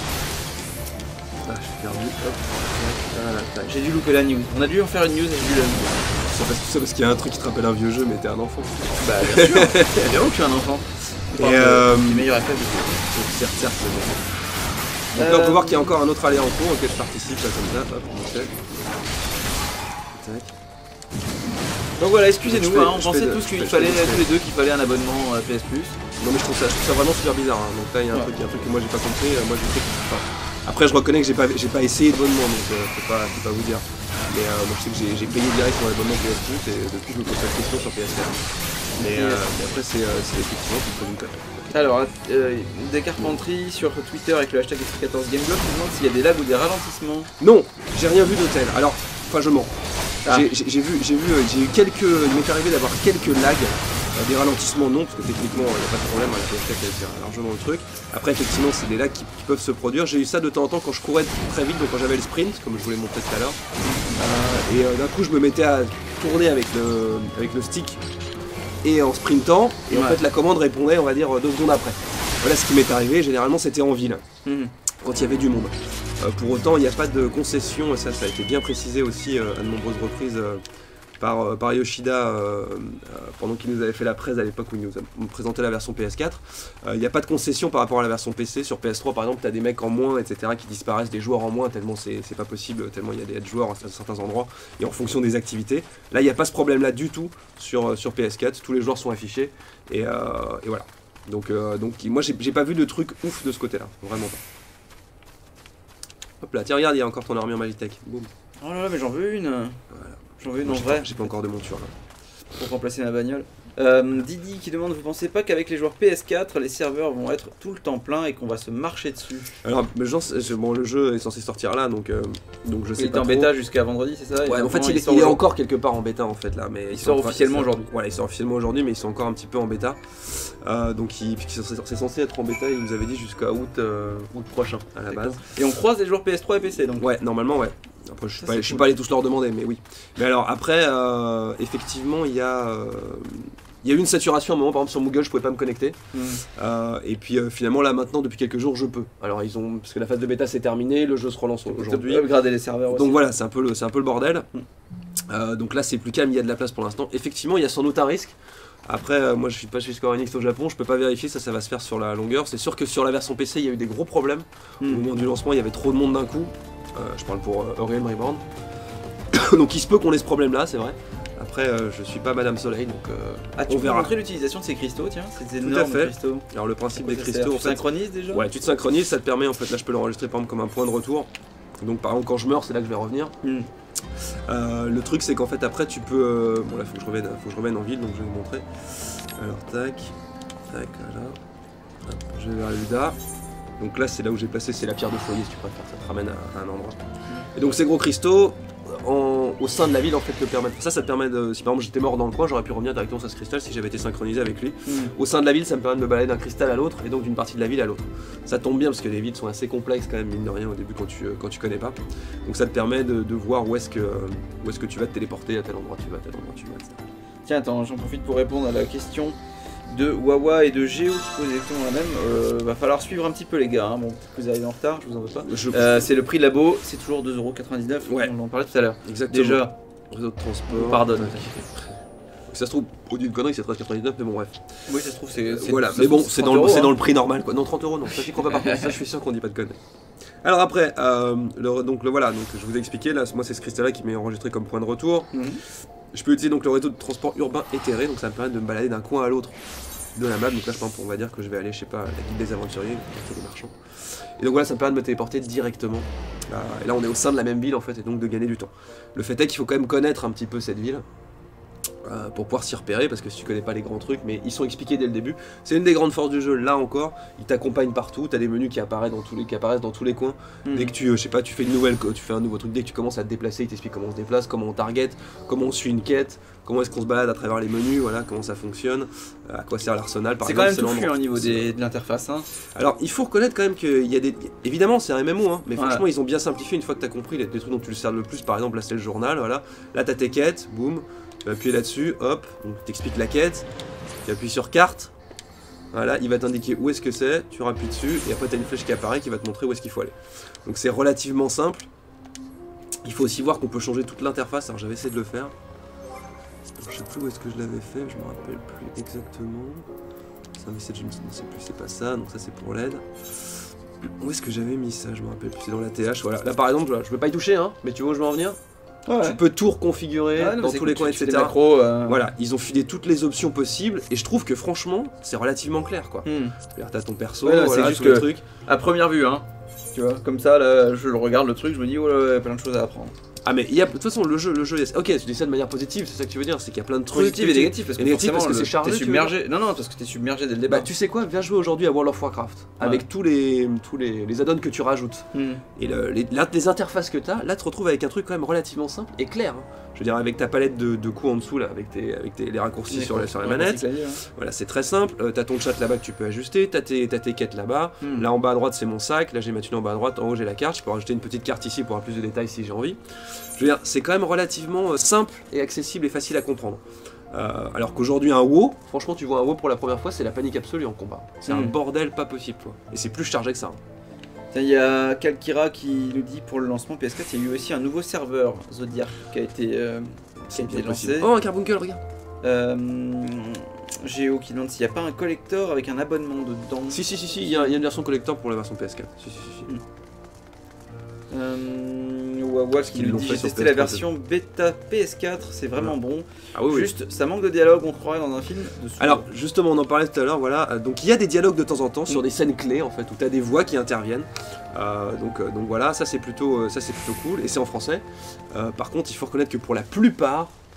Ah j'ai perdu. Hop. J'ai dû louper la news. On a dû en faire une news et j'ai dû la news. C'est parce qu'il y a un truc qui te rappelle un vieux jeu mais t'es un enfant. Bah bien sûr. Évidemment que je suis un enfant. Et les meilleurs FF de certes. Donc là on peut voir qu'il y a encore un autre aléa en cours auquel je participe là comme ça. Hop, nickel. Tac. Donc voilà, excusez-nous, on pensait tous qu'il fallait tous les deux qu'il fallait un abonnement à PS Plus. Non mais je trouve ça vraiment super bizarre. Hein. Donc là il y a un truc que moi j'ai pas compris. Moi je sais que après je reconnais que j'ai pas essayé de bonnement donc je peux pas vous dire. Mais moi je sais que j'ai payé direct mon abonnement PS Plus et depuis je me pose pas de questions sur PS4. Mais après c'est effectivement tout le cas. Alors, des Carpentries sur Twitter avec le hashtag F14 Gameblog nous demande s'il y a des lags ou des ralentissements. Non, j'ai rien vu de tel. Alors, enfin je mens. J'ai eu quelques. Il m'est arrivé d'avoir quelques lags. Des ralentissements non, parce que techniquement il n'y a pas de problème, la PS4 elle tient largement le truc. Après effectivement c'est des lags qui peuvent se produire. J'ai eu ça de temps en temps quand je courais très vite, donc quand j'avais le sprint, comme je vous l'ai montré tout à l'heure. Et d'un coup je me mettais à tourner avec le stick et en sprintant, et en fait la commande répondait on va dire 2 secondes après. Voilà ce qui m'est arrivé, généralement c'était en ville, quand il y avait du monde. Pour autant il n'y a pas de concession, et ça a été bien précisé aussi à de nombreuses reprises par Yoshida pendant qu'il nous avait fait la presse à l'époque où il nous présentait la version PS4. Il n'y a pas de concession par rapport à la version PC. Sur PS3 par exemple, tu as des mecs en moins, etc. qui disparaissent, des joueurs en moins, tellement c'est pas possible, tellement il y a des joueurs à certains endroits, et en fonction des activités. Là, il n'y a pas ce problème-là du tout sur PS4, tous les joueurs sont affichés, et voilà. Donc moi j'ai pas vu de truc ouf de ce côté-là, vraiment pas. Hop là, tiens regarde, il y a encore ton armure Magitech. Boum. Oh là là, mais j'en veux une. Voilà. J'en veux une en vrai. J'ai pas encore de monture là. Pour remplacer ma bagnole. Didi qui demande, vous pensez pas qu'avec les joueurs PS4, les serveurs vont être tout le temps pleins et qu'on va se marcher dessus? Alors, bon, le jeu est censé sortir là, donc je sais pas. Il était en bêta jusqu'à vendredi, c'est ça? Ouais, en fait, il est encore quelque part en bêta en fait là, mais il sort officiellement aujourd'hui. Voilà, il sort officiellement aujourd'hui, mais ils sont encore un petit peu en bêta. Donc, c'est censé être en bêta. Il nous avait dit jusqu'à août prochain à la base. Et on croise les joueurs PS3 et PC donc. Ouais, normalement, ouais. Après, je suis pas allé tous leur demander, mais oui. Mais alors après, effectivement, il y a eu une saturation à un moment, par exemple sur Google, je pouvais pas me connecter. Et puis finalement là maintenant depuis quelques jours je peux. Alors parce que la phase de bêta s'est terminée, le jeu se relance aujourd'hui. Upgrader les serveurs aussi. Donc voilà, c'est un peu le bordel. Donc là c'est plus calme, il y a de la place pour l'instant. Effectivement il y a sans doute un risque. Après moi je suis pas chez Square Enix au Japon, je peux pas vérifier, ça va se faire sur la longueur. C'est sûr que sur la version PC il y a eu des gros problèmes. Au moment du lancement il y avait trop de monde d'un coup. Je parle pour Realm Reborn. Donc il se peut qu'on ait ce problème là, c'est vrai. Après, je suis pas Madame Soleil, donc tu peux montrer l'utilisation de ces cristaux, tiens, ces énormes Tout à fait. cristaux. Alors le principe des cristaux, tu synchronises déjà? Ouais, tu te synchronises, ça te permet, en fait, là je peux l'enregistrer par exemple comme un point de retour. Donc par exemple quand je meurs, c'est là que je vais revenir. Le truc c'est qu'en fait après tu peux... bon là faut que je revienne en ville, donc je vais vous montrer. Alors tac, voilà. Hop, je vais vers Luda. Donc là c'est là où j'ai placé, c'est la pierre de foyer si tu préfères, ça te ramène à un endroit. Et donc ces gros cristaux, au sein de la ville en fait te permettent. Ça te permet de. Si par exemple j'étais mort dans le coin, j'aurais pu revenir directement sur ce cristal si j'avais été synchronisé avec lui. Au sein de la ville, ça me permet de me balader d'un cristal à l'autre et donc d'une partie de la ville à l'autre. Ça tombe bien parce que les villes sont assez complexes quand même, mine de rien au début quand tu connais pas. Donc ça te permet de voir où est-ce que tu vas te téléporter, à tel endroit tu vas, à tel endroit tu vas, etc. Tiens attends, j'en profite pour répondre à la question de Wawa et de Géo qui posent exactement la même. Va falloir suivre un petit peu les gars, hein. Bon, vous arrivez en retard, je vous en veux pas. C'est le prix de labo, c'est toujours 2,99 €, ouais. On en parlait tout à l'heure. Exactement. Déjà, réseau de transport. Pardonne. Ça se trouve, au d'une connerie c'est 13,99 mais bon bref. Oui ça se trouve c'est... Voilà, mais bon c'est dans le prix normal quoi. Non 30 € non, ça j'y crois pas par contre, ça je suis sûr qu'on dit pas de conneries. Alors après, voilà, donc je vous ai expliqué, là moi c'est ce cristal là qui m'est enregistré comme point de retour. Je peux utiliser donc le réseau de transport urbain éthéré, donc ça me permet de me balader d'un coin à l'autre de la map. Donc là on va dire que je vais aller, je sais pas, la ville des aventuriers, des marchands. Et donc voilà, ça me permet de me téléporter directement. Et là on est au sein de la même ville en fait, et donc de gagner du temps. Le fait est qu'il faut quand même connaître un petit peu cette ville. Pour pouvoir s'y repérer, parce que si tu connais pas les grands trucs, mais ils sont expliqués dès le début. C'est une des grandes forces du jeu, là encore, ils t'accompagnent partout, t'as des menus qui apparaissent dans tous les coins. Dès que tu, je sais pas, tu fais un nouveau truc, dès que tu commences à te déplacer, ils t'expliquent comment on se déplace, comment on target, comment on suit une quête, comment est-ce qu'on se balade à travers les menus, voilà, comment ça fonctionne, à quoi sert l'arsenal par exemple. C'est quand même touffu au niveau de l'interface. Hein. Alors il faut reconnaître quand même qu'il y a des... Évidemment c'est un MMO, hein, mais franchement ils ont bien simplifié une fois que t'as compris les trucs dont tu le sers le plus, par exemple là c'est le journal, voilà. Là t'as tes quêtes, boum. Tu vas appuyer là-dessus, hop, donc t'expliques la quête, tu appuies sur carte, voilà, il va t'indiquer où est-ce que c'est, tu appuies dessus, et après tu as une flèche qui apparaît qui va te montrer où est-ce qu'il faut aller. Donc c'est relativement simple. Il faut aussi voir qu'on peut changer toute l'interface, alors j'avais essayé de le faire. Je sais plus où est-ce que je l'avais fait, je me rappelle plus exactement. Ça, mais je ne sais plus, c'est pas ça, donc ça c'est pour l'aide. Où est-ce que j'avais mis ça, je me rappelle plus, c'est dans la TH, voilà. Là par exemple, je peux pas y toucher, hein, mais tu vois où je veux en venir ? Ouais. Tu peux tout reconfigurer dans tous les coins, etc. Macros, voilà, ils ont filé toutes les options possibles et je trouve que franchement, c'est relativement clair quoi. T'as ton perso, voilà, c'est juste que, trucs. À première vue, hein, tu vois, comme ça, là, je regarde le truc, je me dis, oh là, il y a plein de choses à apprendre. Ah mais il y a, de toute façon le jeu ok tu dis ça de manière positive, c'est ça que tu veux dire, c'est qu'il y a plein de trucs positifs et négatifs parce que c'est chargé, t'es submergé. Non parce que t'es submergé dès le départ. Bah tu sais quoi, viens jouer aujourd'hui à World of Warcraft avec tous les add-ons que tu rajoutes et les interfaces que t'as, là tu te retrouves avec un truc quand même relativement simple et clair. Hein. Je veux dire avec ta palette de coups en dessous là, avec les raccourcis sur la manette. Voilà, c'est très simple. T'as ton chat là-bas que tu peux ajuster, t'as tes quêtes là-bas. Là en bas à droite c'est mon sac, là j'ai ma thune en bas à droite, en haut j'ai la carte. Je peux rajouter une petite carte ici pour avoir plus de détails si j'ai envie. Je veux dire, c'est quand même relativement simple et accessible et facile à comprendre. Alors qu'aujourd'hui un WoW, franchement tu vois un WoW pour la première fois, c'est la panique absolue en combat. C'est un bordel pas possible quoi. Et c'est plus chargé que ça. Il y a Kalkira qui nous dit pour le lancement PS4, il y a eu aussi un nouveau serveur Zodiac qui a été lancé. Oh un carbuncle, regarde. Géo qui demande s'il n'y a pas un collector avec un abonnement dedans. Si, il y a une version collector pour la version PS4. Si. Wawa qui nous dit j'ai testé la version bêta PS4, c'est vraiment bon. Ah oui, juste ça manque de dialogue, on croirait dans un film de alors justement on en parlait tout à l'heure, voilà, donc il y a des dialogues de temps en temps sur des scènes clés en fait où tu as des voix qui interviennent. Donc voilà, ça c'est plutôt cool et c'est en français. Par contre il faut reconnaître que pour la plupart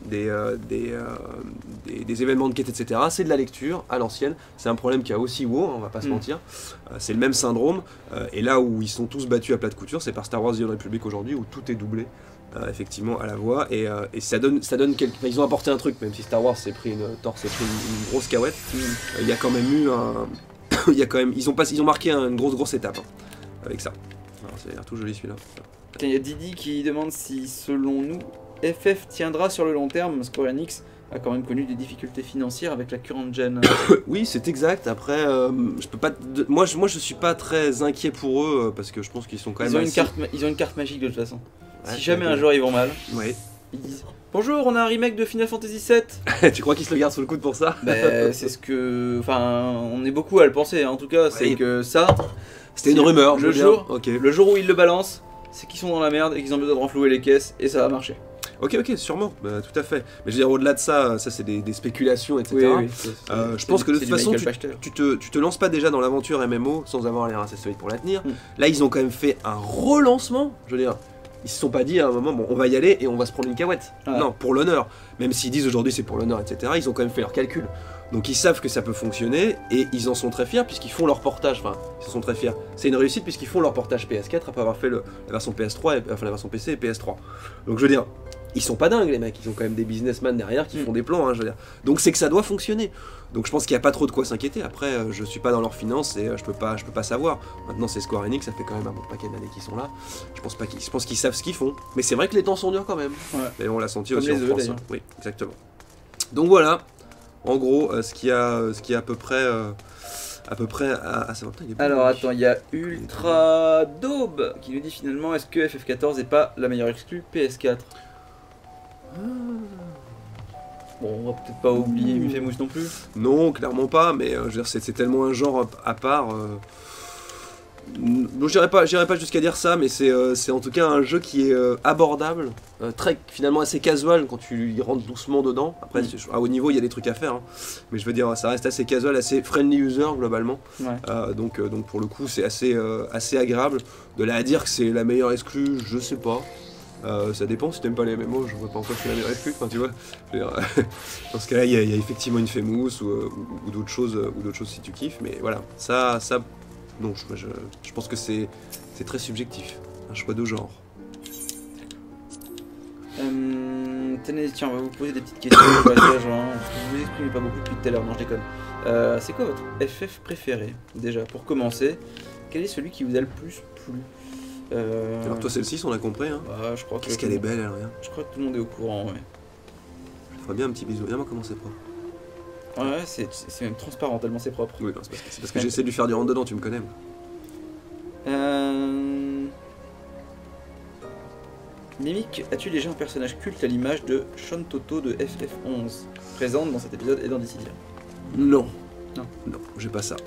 des événements de quête, etc. C'est de la lecture à l'ancienne. C'est un problème qu'il y a aussi WoW, on va pas se mentir. C'est le même syndrome. Et là où ils sont tous battus à plat de couture, c'est par Star Wars The Old Republic aujourd'hui, où tout est doublé. Effectivement à la voix et ça donne ils ont apporté un truc, même si Star Wars s'est pris une grosse cahouette. Il y a quand même eu un ils ont marqué une grosse étape avec ça. Alors ça a l'air tout joli celui-là. Il y a Didi qui demande si selon nous FF tiendra sur le long terme. Square Enix a quand même connu des difficultés financières avec la current gen. Oui, c'est exact. Après, je peux pas. Moi, je suis pas très inquiet pour eux parce que je pense qu'ils sont quand même. Ils ont une carte magique de toute façon. Si jamais un jour ils vont mal, ils disent bonjour, on a un remake de Final Fantasy VII. Tu crois qu'ils se le gardent sous le coude pour ça? C'est ce que. Enfin, on est beaucoup à le penser. En tout cas, c'est que ça. C'était une rumeur. Le jour où ils le balancent, c'est qu'ils sont dans la merde et qu'ils ont besoin de renflouer les caisses et ça va marcher. Ok, sûrement, tout à fait. Mais je veux dire, au-delà de ça, c'est des spéculations, etc. Oui, je pense que de toute façon, tu te lances pas déjà dans l'aventure MMO sans avoir l'air assez solide pour la tenir. Là, ils ont quand même fait un relancement, je veux dire. Ils se sont pas dit à un moment, bon, on va y aller et on va se prendre une cahouette. Non, pour l'honneur. Même s'ils disent aujourd'hui c'est pour l'honneur, etc., ils ont quand même fait leurs calculs. Donc ils savent que ça peut fonctionner et ils en sont très fiers puisqu'ils font leur portage. Enfin, ils sont très fiers. C'est une réussite puisqu'ils font leur portage PS4 après avoir fait la version PS3, la version PC et PS3. Donc je veux dire, ils sont pas dingues les mecs, ils ont quand même des businessmen derrière qui font des plans, je veux dire. Donc c'est que ça doit fonctionner. Donc je pense qu'il n'y a pas trop de quoi s'inquiéter. Après, je suis pas dans leurs finances et je peux pas savoir. Maintenant c'est Square Enix, ça fait quand même un bon paquet d'années qu'ils sont là. Je pense qu'ils savent ce qu'ils font. Mais c'est vrai que les temps sont durs quand même. Et on l'a senti aussi en France. Oui, exactement. Donc voilà, en gros, ce qu'il y a à peu près à savoir. Alors attends, il y a Ultra Daube qui nous dit finalement, est-ce que FF14 n'est pas la meilleure exclue PS4? Bon, on va peut-être pas oublier Infamous non plus. Non, clairement pas, mais je veux dire, c'est tellement un genre à part. Non, j'irai pas jusqu'à dire ça, mais c'est en tout cas un jeu qui est abordable, finalement assez casual quand tu y rentres doucement dedans. Après, à haut niveau, il y a des trucs à faire, mais je veux dire, ça reste assez casual, assez friendly user globalement. Donc pour le coup, c'est assez agréable. De là à dire que c'est la meilleure exclue, je sais pas. Ça dépend, si t'aimes pas les MMO, je vois pas encore si c'est la meilleure exclue, enfin tu vois. Dans ce cas-là, il y a effectivement une Famous ou d'autres choses si tu kiffes, mais voilà, ça non, je pense que c'est très subjectif, un choix de genre. Tenez, tiens, on va vous poser des petites questions au passage, vous vous exprimez pas beaucoup depuis tout à l'heure, non je déconne. C'est quoi votre FF préféré, déjà, pour commencer? Quel est celui qui vous a le plus plu? Alors toi celle-ci, on a compris, hein. Bah, je crois qu'est-ce qu'elle est belle, elle, regarde. Je crois que tout le monde est au courant, ouais. Je ferais bien un petit bisou, viens moi comment c'est propre. Ouais, c'est même transparent tellement c'est propre. Oui, c'est parce que j'essaie de lui faire du rentre dedans, tu me connais. Mimic, as-tu déjà un personnage culte à l'image de Sean Toto de FF11 présente dans cet épisode et dans Dissidia? Non, j'ai pas ça.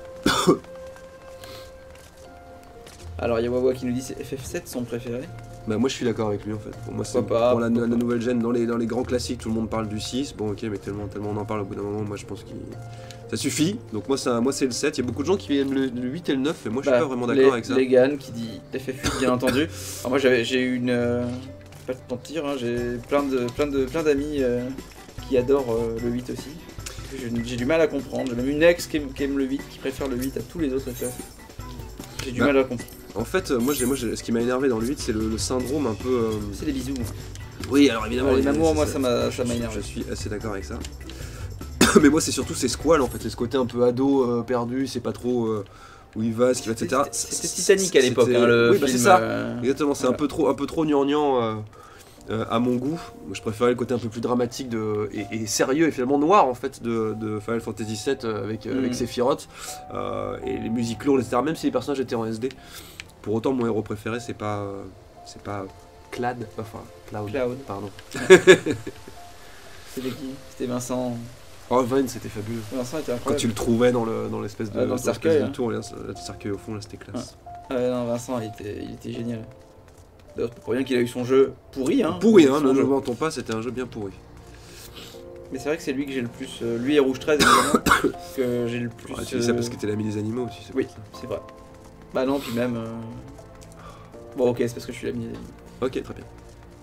Alors il y a Wawa qui nous dit c'est FF7 son préféré. Bah moi je suis d'accord avec lui en fait. Pour moi c'est pour la nouvelle gen, dans les grands classiques tout le monde parle du 6, bon ok mais tellement on en parle au bout d'un moment, moi je pense que ça suffit. Donc moi c'est le 7, il y a beaucoup de gens qui aiment le 8 et le 9 et moi je suis pas vraiment d'accord avec ça. Legan qui dit FF8 bien entendu. Alors moi j'ai eu une... pas de mentir, hein, j'ai plein d'amis qui adorent le 8 aussi. J'ai du mal à comprendre, j'ai même une ex qui aime le 8, qui préfère le 8 à tous les autres FF. J'ai du mal à comprendre. En fait, moi, ce qui m'a énervé dans le 8, c'est le syndrome un peu... C'est les bisous. Oui, alors évidemment... les mamours, moi, ça m'a énervé. Je suis assez d'accord avec ça. Mais moi, c'est surtout ces squales, en fait. C'est ce côté un peu ado, perdu, c'est pas trop où il va, ce qu'il va, etc. C'était Titanic à l'époque, hein, le film. Oui, c'est ça. Exactement, c'est un peu trop gnangnan à mon goût. Je préférais le côté un peu plus dramatique et sérieux et finalement noir en fait de Final Fantasy VII avec Sephiroth et les musiques lourdes, etc. Même si les personnages étaient en SD. Pour autant, mon héros préféré, c'est pas Cloud, pardon. C'était qui? C'était Vincent. Oh, Vine, c'était fabuleux. Vincent était incroyable. Quand tu le trouvais dans l'espèce de dans le cercueil, de tour, le cercueil au fond, là, c'était classe. Non, Vincent, il était génial. D'ailleurs, pour rien qu'il a eu son jeu pourri, hein. Pourri, hein, ne mentons pas, c'était un jeu bien pourri. Mais c'est vrai que c'est lui que j'ai le plus. Lui et Rouge 13, évidemment. Que j'ai le plus. Tu dis ça parce que t'es l'ami des animaux aussi, oui, c'est vrai. Bah non, puis même. Bon, ok, c'est parce que je suis l'ami des animaux. Ok, très bien.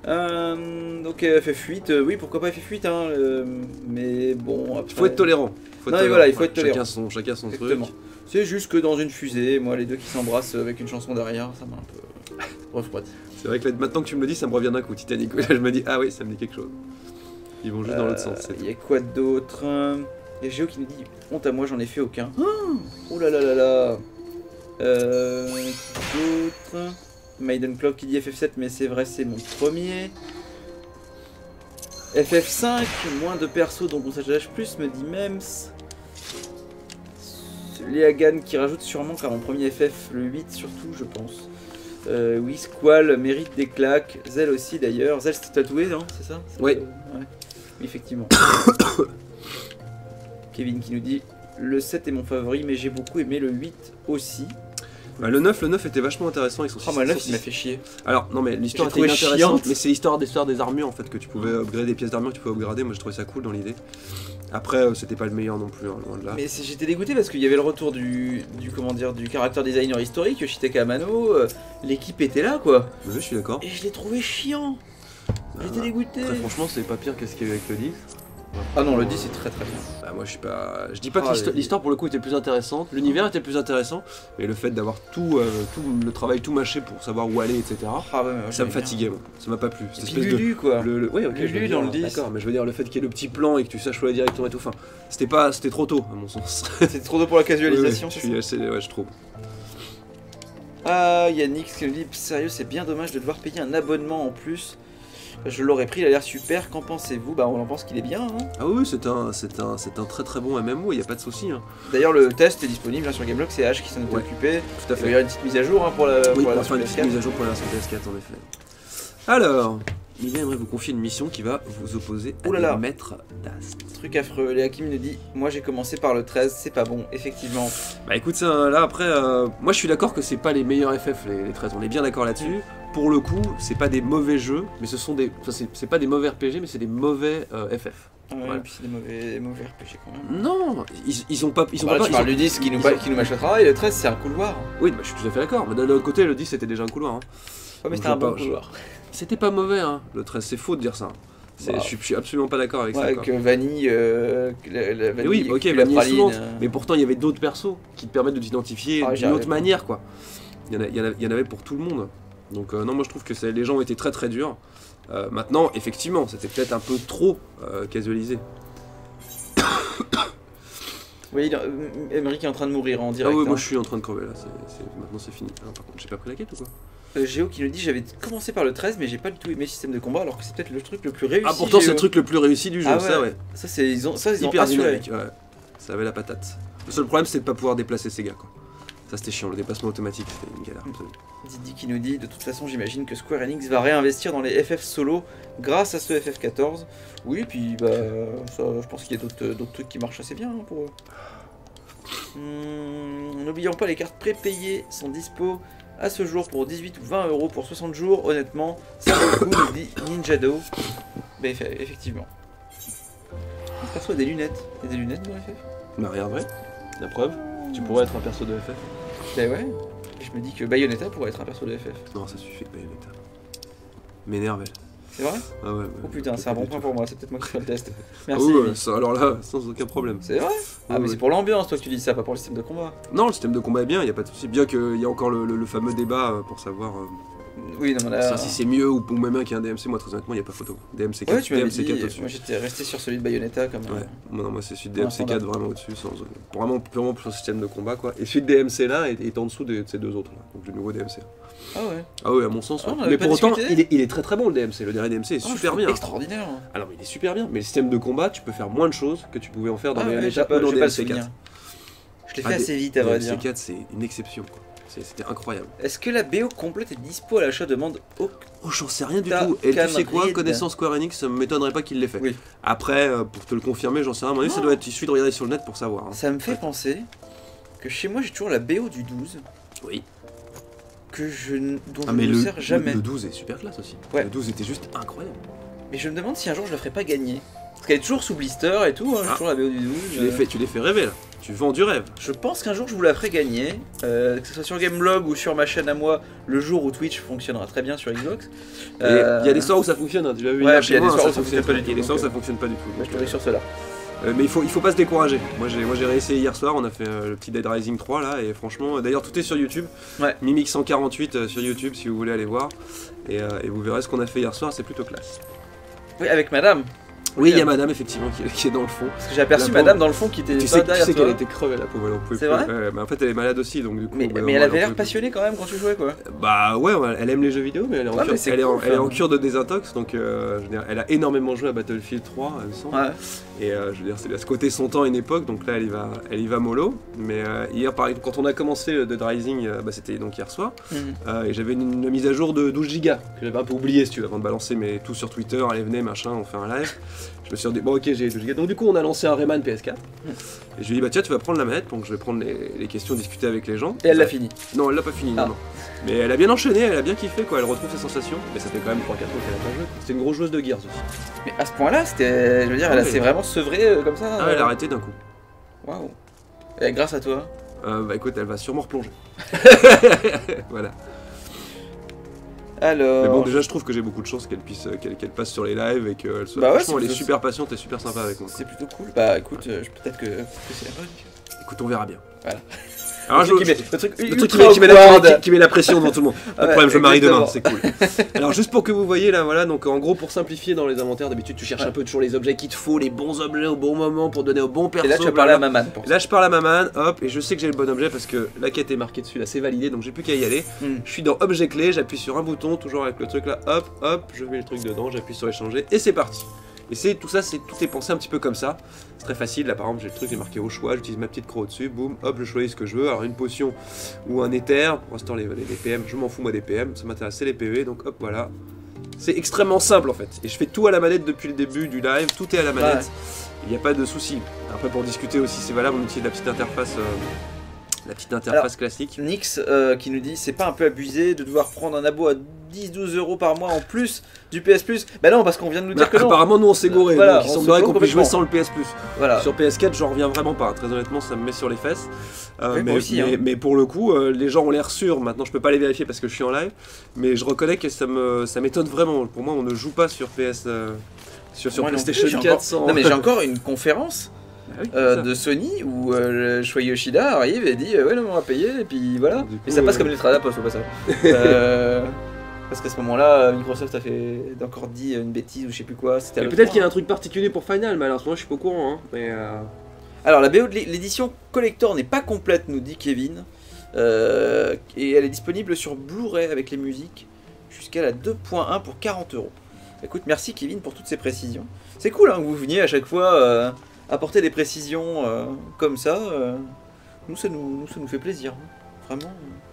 Donc FF8, oui pourquoi pas FF8 hein, mais bon après... Faut être tolérant. Voilà, il faut être tolérant. Chacun son truc. C'est juste que dans une fusée, moi les deux qui s'embrassent avec une chanson derrière, ça m'a un peu refroidi. C'est vrai que là, maintenant que tu me le dis, ça me revient d'un coup, Titanic. Là je me dis, ah oui, ça me dit quelque chose. Ils vont juste dans l'autre sens. Il y a quoi d'autre? Il y a Géo qui nous dit, honte à moi j'en ai fait aucun. Oh là là là là. D'autres. Maiden Clock qui dit FF7 mais c'est vrai c'est mon premier. FF5, moins de persos donc on s'attache plus me dit Mems. Léagan qui rajoute sûrement car en premier FF le 8 surtout je pense. Oui Squall mérite des claques. Zell aussi d'ailleurs. Zell c'était tatoué non c'est ça? Oui. Oui effectivement. Kevin qui nous dit le 7 est mon favori mais j'ai beaucoup aimé le 8 aussi. Bah, le 9 était vachement intéressant avec son système. Oh, le 9 il m'a fait chier. Alors, non, mais l'histoire était intéressante, mais c'est l'histoire des armures en fait que tu pouvais upgrader, des pièces d'armure que tu pouvais upgrader. Moi, je trouvais ça cool dans l'idée. Après, c'était pas le meilleur non plus, hein, loin de là. Mais j'étais dégoûté parce qu'il y avait le retour du character designer historique, Shitaka Amano. L'équipe était là quoi. Oui, je suis d'accord. Et je l'ai trouvé chiant. J'étais dégoûté. Très franchement, c'est pas pire que ce qu'il y a eu avec le 10. Ah non, le 10 c'est très très bien. Bah, moi je suis pas. Je dis pas que l'histoire pour le coup était plus intéressante, l'univers était plus intéressant, mais le fait d'avoir tout le travail tout mâché pour savoir où aller, etc. Ça me fatiguait, moi. Ça m'a pas plu. Cette espèce Lulu, quoi. Ouais, ok, Lulu dans le 10. D'accord, mais je veux dire le fait qu'il y ait le petit plan et que tu saches où aller directement et tout. Enfin, c'était trop tôt à mon sens. C'était trop tôt pour la casualisation. Ouais, je trouve. Ah, Yannick qui nous dit sérieux, c'est bien dommage de devoir payer un abonnement en plus. Je l'aurais pris, il a l'air super, qu'en pensez-vous? Bah on en pense qu'il est bien hein. Ah oui, c'est un très très bon MMO, il n'y a pas de souci hein. D'ailleurs le test est disponible hein, sur Gameblog, c'est H qui s'en est occupé. Tout à fait. Il y aura une petite mise à jour hein, pour la version PS4. Une petite mise à jour pour la version PS4 en effet. Alors, Miguel aimerait vous confier une mission qui va vous opposer à des maîtres d'Ast. Truc affreux, Léa Kim nous dit moi j'ai commencé par le 13, c'est pas bon, effectivement. Bah écoute ça, là après, moi je suis d'accord que c'est pas les meilleurs FF les 13, on est bien d'accord là-dessus. Pour le coup, c'est pas des mauvais jeux, mais ce sont des. Enfin, c'est pas des mauvais RPG, mais c'est des mauvais FF. Ouais, voilà. Et puis c'est des mauvais RPG quand même. Non, ils ont pas. Tu parles du 10 qui nous mâche le travail, le 13 c'est un couloir. Oui, bah, je suis tout à fait d'accord, mais d'un autre côté, le 10 c'était déjà un couloir. Hein. Ouais, mais c'était un bon couloir. C'était pas mauvais, hein. Le 13, c'est faux de dire ça. Je suis absolument pas d'accord avec ça. Avec Vanille, Vanille. Oui, ok, Vanille est souvent. Mais pourtant, il y avait d'autres persos qui te permettent de t'identifier d'une autre manière, quoi. Il y en avait pour tout le monde. Donc non, moi je trouve que les gens ont été très très durs. Maintenant, effectivement, c'était peut-être un peu trop casualisé. Oui, Emmerich est en train de mourir en direct. Ah oui, moi je suis en train de crever là, maintenant c'est fini. Ah, par contre, j'ai pas pris la quête ou quoi? Géo qui nous dit j'avais commencé par le 13 mais j'ai pas du tout aimé le système de combat alors que c'est peut-être le truc le plus réussi. Ah pourtant c'est le truc le plus réussi du jeu, ça ouais. Ça ils ont hyper dynamique, ouais. Ça avait la patate. Le seul problème c'était de pas pouvoir déplacer ces gars quoi. Ça c'était chiant, le déplacement automatique c'était une galère. Didi qui nous dit de toute façon j'imagine que Square Enix va réinvestir dans les FF solo grâce à ce FF14. Oui puis bah ça, je pense qu'il y a d'autres trucs qui marchent assez bien hein, pour eux. N'oublions pas les cartes prépayées sont dispo à ce jour pour 18 ou 20 € pour 60 jours, honnêtement ça vaut le coup, nous dit Ninjado. Bah effectivement. On perçoit des lunettes. Il y a des lunettes dans FF? Bah rien vrai, la preuve, tu pourrais être un perso de FF. Bah ouais, je me dis que Bayonetta pourrait être un perso de FF. Non ça suffit que Bayonetta. M'énerve elle. C'est vrai? Ah ouais. Oh putain, c'est un bon point pour moi, c'est peut-être moi qui fais le test. Merci. Ah ouais, ça, alors là, sans aucun problème. C'est vrai? Ah mais c'est pour l'ambiance toi que tu dis ça, pas pour le système de combat. Non, le système de combat est bien, il n'y a pas de souci. Bien qu'il y a encore le fameux débat pour savoir oui, non, là... si c'est mieux ou même un qui a un DMC, moi très honnêtement il n'y a pas photo. DMC 4, ouais, DMC 4 au-dessus. Moi j'étais resté sur celui de Bayonetta comme... Ouais, non, moi c'est celui de DMC 4 vraiment au-dessus, vraiment purement pour le système de combat quoi. Et celui de DMC là est en dessous de ces deux autres là, donc du nouveau DMC. Ah ouais? Ah ouais, à mon sens. Ouais. Mais pour autant, il est très très bon le DMC. Le dernier DMC est super bien. Extraordinaire. Ah non, mais il est super bien. Mais le système de combat, tu peux faire moins de choses que tu pouvais en faire dans Bayonetta ou dans DMC 4. Je l'ai fait assez vite à vrai dire. DMC 4 c'est une exception quoi. C'était incroyable. Est-ce que la BO complète est dispo à l'achat? Demande au... Oh, j'en sais rien du tout. Et tu sais quoi, connaissant Square Enix, ça m'étonnerait pas qu'il l'ait fait. Oui. Après, pour te le confirmer, j'en sais rien. Ça doit être, il suffit de regarder sur le net pour savoir. Hein. Ça me fait penser que chez moi j'ai toujours la BO du 12. Oui. Que je ne me sers jamais. Le 12 est super classe aussi. Ouais. Le 12 était juste incroyable. Mais je me demande si un jour je la ferai pas gagner. Parce qu'elle est toujours sous blister et tout, hein, toujours la BO du 12. Tu les fais rêver là. tu vends du rêve. Je pense qu'un jour je vous la ferai gagner, que ce soit sur Gameblog ou sur ma chaîne à moi, le jour où Twitch fonctionnera très bien sur Xbox. Il y a des soirs où ça fonctionne, hein, tu l'as vu hier chez moi, ça fonctionne pas du tout. Il y a des soirs où ça fonctionne pas du tout. Je te sur cela. Mais il faut pas se décourager. Moi j'ai réessayé hier soir, on a fait le petit Dead Rising 3 là, et franchement, d'ailleurs tout est sur YouTube. Ouais. Mimic 148 sur YouTube si vous voulez aller voir. Et vous verrez ce qu'on a fait hier soir, c'est plutôt classe. Oui, avec madame. Oui, il y a madame effectivement qui est dans le fond. Parce que j'ai aperçu madame dans le fond qui était tu pas derrière toi. Tu sais qu'elle était crevée la pauvre, c'est vrai mais en fait elle est malade aussi donc du coup. Mais elle avait l'air passionnée quand même quand tu jouais quoi. Bah ouais, elle aime les jeux vidéo mais elle est en cure de désintox donc je veux dire, elle a énormément joué à Battlefield 3 elle me semble. Ouais. Et je veux dire c'est ce côté son temps à une époque donc là elle y va mollo. Mais hier par exemple quand on a commencé le Dead Rising, c'était donc hier soir et j'avais une mise à jour de 12 Go que j'avais un peu oublié si tu veux avant de balancer mais tout sur Twitter, allez venez machin on fait un live. Je me suis dit bon ok j'ai 12 Go donc du coup on a lancé un Rayman PS4 et je lui ai dit bah tiens tu vas prendre la manette donc je vais prendre les questions discuter avec les gens. Et elle l'a fini? Non elle l'a pas fini non. Mais elle a bien enchaîné, elle a bien kiffé quoi, elle retrouve ses sensations. Mais ça fait quand même 3-4 ans qu'elle a pas joué. C'était une grosse joueuse de Gears aussi. Mais à ce point là c'était, je veux dire elle s'est vraiment sevrée comme ça. Ah elle a arrêté d'un coup. Waouh. Et grâce à toi? Bah écoute elle va sûrement replonger. Voilà. Alors... Mais bon déjà je trouve que j'ai beaucoup de chance qu'elle passe sur les lives et qu'elle soit franchement elle est super patiente et super sympa avec moi. C'est plutôt cool. Bah écoute, peut-être que c'est la bonne. Écoute on verra bien. Voilà. Alors, le truc qui met la pression devant tout le monde. Pas de problème, je me marie demain, c'est cool. Alors juste pour que vous voyez là, voilà, donc en gros pour simplifier dans les inventaires, d'habitude tu cherches un peu toujours les objets qu'il te faut, les bons objets au bon moment pour donner au bon perso. Et là tu vas parler à Maman. Là je parle à Maman, hop, et je sais que j'ai le bon objet parce que la quête est marquée dessus, là c'est validé, donc j'ai plus qu'à y aller. Je suis dans objet clé, j'appuie sur un bouton, toujours avec le truc là, hop, hop, je mets le truc dedans, j'appuie sur échanger et c'est parti. Et tout est pensé un petit peu comme ça. C'est très facile, là par exemple j'ai le truc qui est marqué au choix, j'utilise ma petite croix au-dessus, boum, hop, je choisis ce que je veux. Alors une potion ou un éther, pour l'instant les PM, je m'en fous moi des PM, ça m'intéresse c'est les PV, donc hop voilà. C'est extrêmement simple en fait, et je fais tout à la manette depuis le début du live, tout est à la manette, il n'y a pas de souci. Après pour discuter aussi c'est valable, on utilise la petite interface, classique. Nix qui nous dit c'est pas un peu abusé de devoir prendre un abo à 10-12 € par mois en plus du PS Plus. Bah non parce qu'on vient de nous dire que non. Apparemment nous on s'est gouré, voilà, donc il semblerait qu'on puisse jouer sans le PS Plus. Voilà. Sur PS4 j'en reviens vraiment pas, très honnêtement ça me met sur les fesses. Mais pour le coup les gens ont l'air sûrs, maintenant je peux pas les vérifier parce que je suis en live, mais je reconnais que ça m'étonne vraiment. Pour moi on ne joue pas sur sur PlayStation 4 sans... Non mais j'ai encore une conférence de Sony où Shuei Yoshida arrive et dit ouais non on va payer et puis voilà. Coup, et ça passe comme une lettre à la poste au passage. Parce qu'à ce moment-là, Microsoft a encore dit une bêtise ou je sais plus quoi. Peut-être qu'il y a un truc particulier pour Final, mais alors moi je suis pas au courant. Hein, mais Alors la BO de l'édition collector n'est pas complète, nous dit Kevin. Et elle est disponible sur Blu-ray avec les musiques jusqu'à la 2.1 pour 40 €. Écoute, merci Kevin pour toutes ces précisions. C'est cool hein, que vous veniez à chaque fois apporter des précisions comme ça. Nous, ça nous fait plaisir. Hein. Vraiment.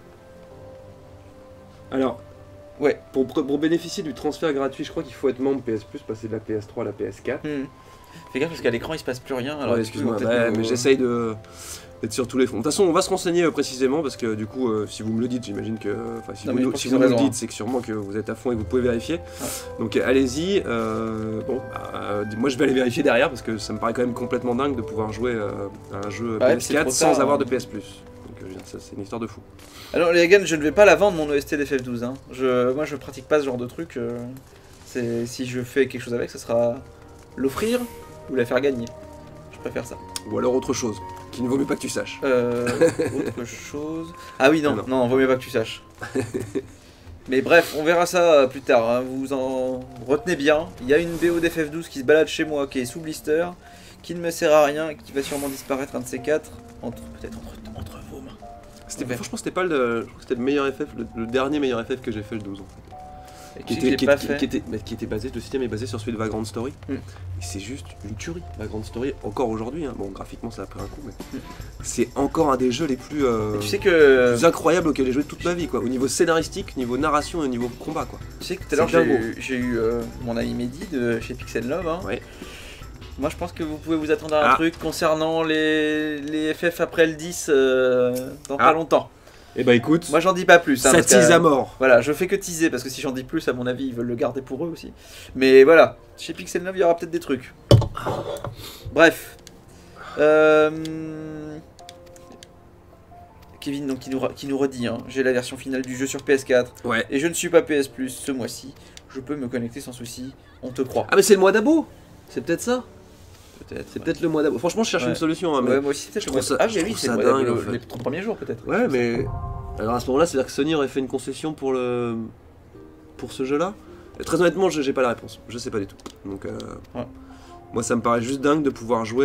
Alors, ouais, pour bénéficier du transfert gratuit, je crois qu'il faut être membre PS Plus, passer de la PS3 à la PS4. Fais gaffe parce qu'à l'écran il se passe plus rien. Alors excuse-moi, mais j'essaye d'être sur tous les fronts. De toute façon, on va se renseigner précisément parce que du coup, si vous me le dites, j'imagine que. Enfin, si vous me le dites, c'est que sûrement que vous êtes à fond et que vous pouvez vérifier. Ouais. Donc allez-y. Moi je vais aller vérifier derrière parce que ça me paraît quand même complètement dingue de pouvoir jouer à un jeu PS4 sans avoir de PS Plus. Ça c'est une histoire de fou. Alors les gars, je ne vais pas la vendre mon OST d'FF12 hein. Moi je pratique pas ce genre de truc. Si je fais quelque chose avec, ça sera l'offrir ou la faire gagner. Je préfère ça. Ou alors autre chose, qui ne vaut mieux pas que tu saches. Autre chose... Ah oui non, vaut mieux pas que tu saches. Mais bref, on verra ça plus tard, hein. Vous en retenez bien. Il y a une BO d'FF12 qui se balade chez moi, qui est sous blister, qui ne me sert à rien, qui va sûrement disparaître un de ces quatre, peut-être entre vos mains. Franchement, c'était pas je crois que c'était le meilleur FF, le dernier meilleur FF que j'ai fait, le 12 en fait. Qui était basé, le système est basé sur celui de Vagrant Story. Et c'est juste une tuerie, Vagrant Story, encore aujourd'hui. Hein. Bon, graphiquement ça a pris un coup, mais c'est encore un des jeux les plus, plus incroyables auxquels j'ai joué toute ma vie, quoi. Au niveau scénaristique, niveau narration et au niveau combat, quoi. Tu sais que tout à l'heure j'ai eu mon ami Mehdi de chez Pixel Love. Hein. Ouais. Moi je pense que vous pouvez vous attendre à un truc concernant les FF après le 10 dans pas longtemps. Eh bah écoute, moi j'en dis pas plus. Ça tease à mort. Voilà, je fais que teaser parce que si j'en dis plus, à mon avis, ils veulent le garder pour eux aussi. Mais voilà, chez Pixel 9, il y aura peut-être des trucs. Bref. Kevin donc, qui nous redit, hein, j'ai la version finale du jeu sur PS4 Ouais. et je ne suis pas PS Plus ce mois-ci. Je peux me connecter sans souci, on te croit. Ah mais c'est le mois d'abo. C'est peut-être ça. Peut-être. C'est peut-être le mois d'abo. Franchement, je cherche une solution. Hein, mais ouais, moi aussi, peut-être le mois. Ah, mais oui, c'est les 3 premiers jours, peut-être. Ouais, mais. Alors à ce moment-là, c'est-à-dire que Sony aurait fait une concession pour ce jeu-là. Et très honnêtement, j'ai pas la réponse. Je sais pas du tout. Donc, moi, ça me paraît juste dingue de pouvoir jouer,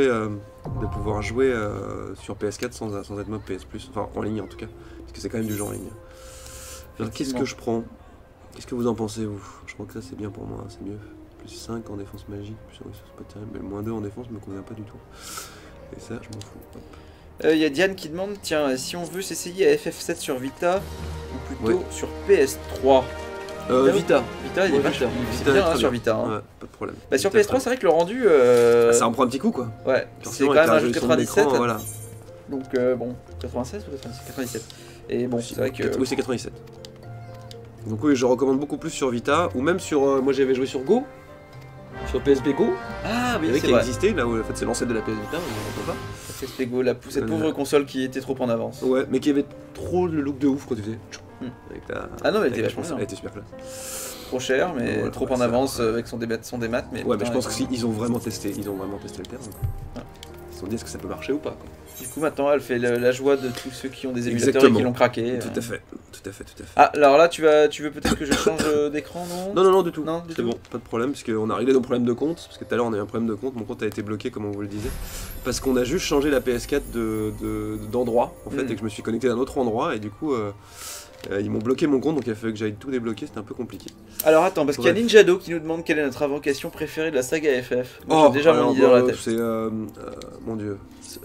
sur PS4 sans être mode PS Plus. Enfin, en ligne en tout cas. Parce que c'est quand même du jeu en ligne. Alors, qu'est-ce que je prends? Qu'est-ce que vous en pensez, vous? Je crois que ça, c'est bien pour moi. C'est mieux. Plus 5 en défense magique. Plus, oui, c'est pas terrible. Mais le moins 2 en défense me convient pas du tout. Et ça, je m'en fous. Hop. Y a Diane qui demande, tiens, si on veut s'essayer à FF7 sur Vita ou plutôt sur PS3. Vita. Vita, il est vachement bien sur Vita. Hein. Ouais, pas de problème. Bah, sur PS3, c'est vrai que le rendu. Ça en prend un petit coup, quoi. Ouais, c'est quand même un jeu de 97. Voilà. Donc, bon, 96 ou 97. Et bon, c'est vrai que. Oui, c'est 97. Donc, oui, je recommande beaucoup plus sur Vita ou même sur. Moi, j'avais joué sur Go. Sur PSP Go. Ah, oui, c'est vrai. Qui existait, là où en fait, c'est l'ancêtre de la PS Vita, on ne pas. PSP Go, cette pauvre console qui était trop en avance. Ouais, mais qui avait trop le look de ouf quand tu faisais. Ah non, elle était vachement bien. Elle était super classe. Trop cher, mais ouais, trop en avance avec son démat. Mais ouais, mais je pense qu'ils ont vraiment testé. Ils ont vraiment testé le terrain. Ils se sont dit est-ce que ça peut marcher ou pas, quoi. Du coup, maintenant, elle fait la joie de tous ceux qui ont des émulateurs et qui l'ont craqué. Tout à fait. Ah, alors là, tu veux peut-être que je change d'écran, non? Non, du tout. Non, c'est bon, pas de problème, parce qu'on a réglé nos problèmes de compte. Parce que tout à l'heure, on a eu un problème de compte. Mon compte a été bloqué, comme on vous le disait. Parce qu'on a juste changé la PS4 d'endroit, en fait, et que je me suis connecté à un autre endroit, et du coup. Ils m'ont bloqué mon compte, donc il a fallu que j'aille tout débloquer, c'était un peu compliqué. Alors attends, parce qu'il y a Ninjado qui nous demande quelle est notre invocation préférée de la saga FF. Moi, j'ai déjà mon idée dans la tête. C'est mon dieu.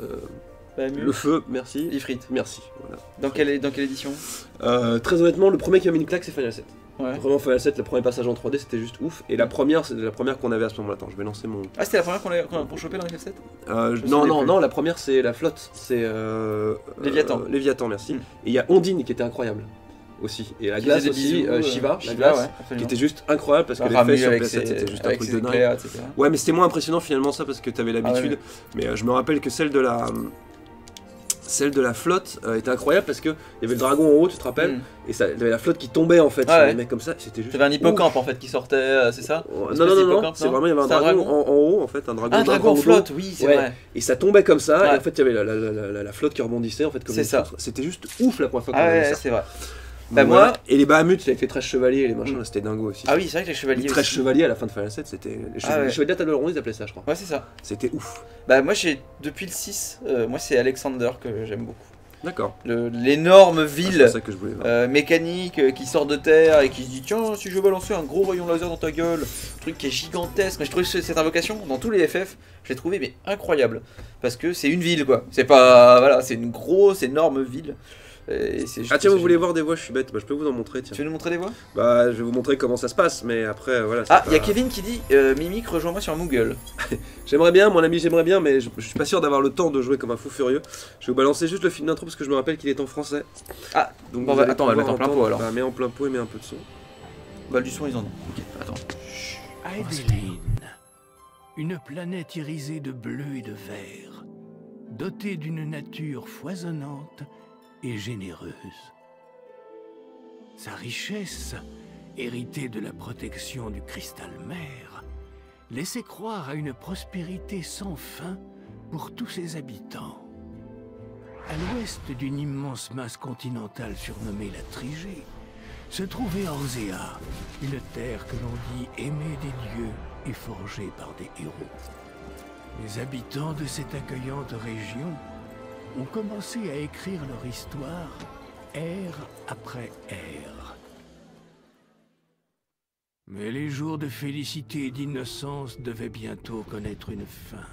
Le feu, merci. Ifrit. Merci. Voilà. Dans quelle édition? Très honnêtement, le premier qui m'a mis une claque, c'est Final 7. Ouais. Vraiment, Final 7, le premier passage en 3D, c'était juste ouf. Et la première, c'est la première qu'on avait à ce moment-là. Attends, je vais lancer mon. Ah, c'était la première qu'on a pour choper dans FF 7? Non, la première, c'est la flotte. C'est. Léviathan. Léviathan, merci. Et il y a Ondine qui était incroyable. Aussi. Et la glace aussi, Shiva, la glace, qui était juste incroyable parce que l'effet sur PS7 c'était juste un truc de dingue. Ouais, mais c'était moins impressionnant finalement ça parce que t'avais l'habitude. Mais je me rappelle que celle de la flotte était incroyable parce que il y avait le dragon en haut, tu te rappelles, et ça, il y avait la flotte qui tombait en fait sur les mecs comme ça, c'était juste. T'avais un hippocampe en fait qui sortait, c'est ça? Non, c'est vraiment il y avait un dragon en haut en fait, un dragon. Un dragon en flotte, oui, c'est vrai. Et ça tombait comme ça, et en fait il y avait la flotte qui rebondissait en fait comme ça. C'était juste ouf la première fois qu'on avait ça. C'est vrai. Bah moi... Et les Bahamut avec les 13 chevaliers et les machins, c'était dingo aussi. Ah oui, c'est vrai que les chevaliers. Les 13 chevaliers à la fin de Final 7, c'était. Les chevaliers de la table ronde, ils appelaient ça, je crois. Ouais, c'est ça. C'était ouf. Bah, moi, depuis le 6, moi, c'est Alexander que j'aime beaucoup. D'accord. L'énorme ville ça que je voulais voir. Mécanique qui sort de terre et qui se dit tiens, si je veux balancer un gros rayon laser dans ta gueule, un truc qui est gigantesque. Mais je trouve cette invocation dans tous les FF, je l'ai trouvé mais incroyable. Parce que c'est une ville quoi. C'est pas. Voilà, c'est une grosse, énorme ville. Ah tiens, vous voulez voir des voix, je suis bête, bah, je peux vous en montrer. Tiens. Tu veux nous montrer des voix? Bah je vais vous montrer comment ça se passe, mais après voilà. Ah, il y a Kevin qui dit Mimic, rejoins-moi sur Moogle. J'aimerais bien, mon ami, j'aimerais bien, mais je suis pas sûr d'avoir le temps de jouer comme un fou furieux. Je vais vous balancer juste le film d'intro parce que je me rappelle qu'il est en français. Ah, donc bon, attends, on va le mettre en plein pot alors. Bah, mets en plein pot et mets un peu de son. Bah, du son, ils en ont. Ok, attends. Aedeline, une planète irisée de bleu et de vert, dotée d'une nature foisonnante et généreuse. Sa richesse, héritée de la protection du cristal mer, laissait croire à une prospérité sans fin pour tous ses habitants. À l'ouest d'une immense masse continentale surnommée la Trigée, se trouvait Orzea, une terre que l'on dit aimée des dieux et forgée par des héros. Les habitants de cette accueillante région ont commencé à écrire leur histoire, ère après ère. Mais les jours de félicité et d'innocence devaient bientôt connaître une fin.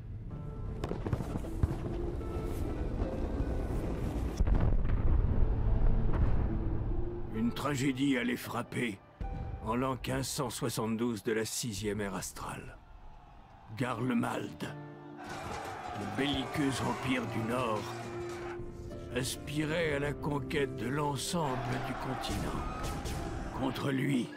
Une tragédie allait frapper en l'an 1572 de la 6e ère astrale. Garlemald, le belliqueux empire du Nord, aspirait à la conquête de l'ensemble du continent. Contre lui,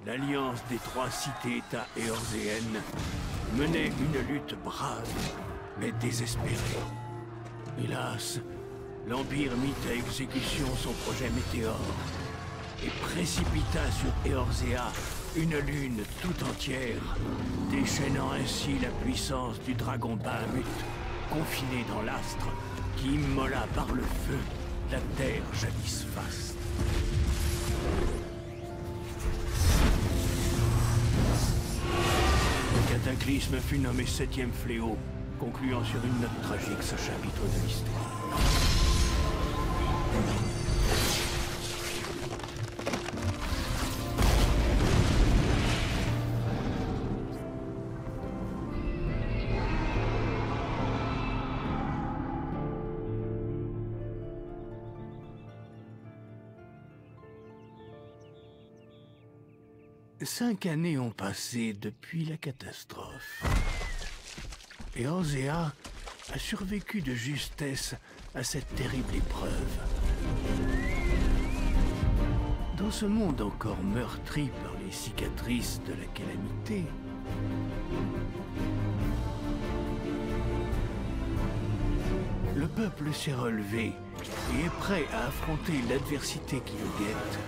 l'alliance des 3 cités-États éorséennes menait une lutte brave mais désespéré. Hélas, l'Empire mit à exécution son projet Météore et précipita sur Eorzea une lune tout entière, déchaînant ainsi la puissance du dragon Bahamut, confiné dans l'astre, qui immola par le feu la terre jadis vaste. Le cataclysme fut nommé 7e fléau, concluant sur une note tragique ce chapitre de l'histoire. Cinq années ont passé depuis la catastrophe. Eorzea a survécu de justesse à cette terrible épreuve. Dans ce monde encore meurtri par les cicatrices de la calamité, le peuple s'est relevé et est prêt à affronter l'adversité qui le guette.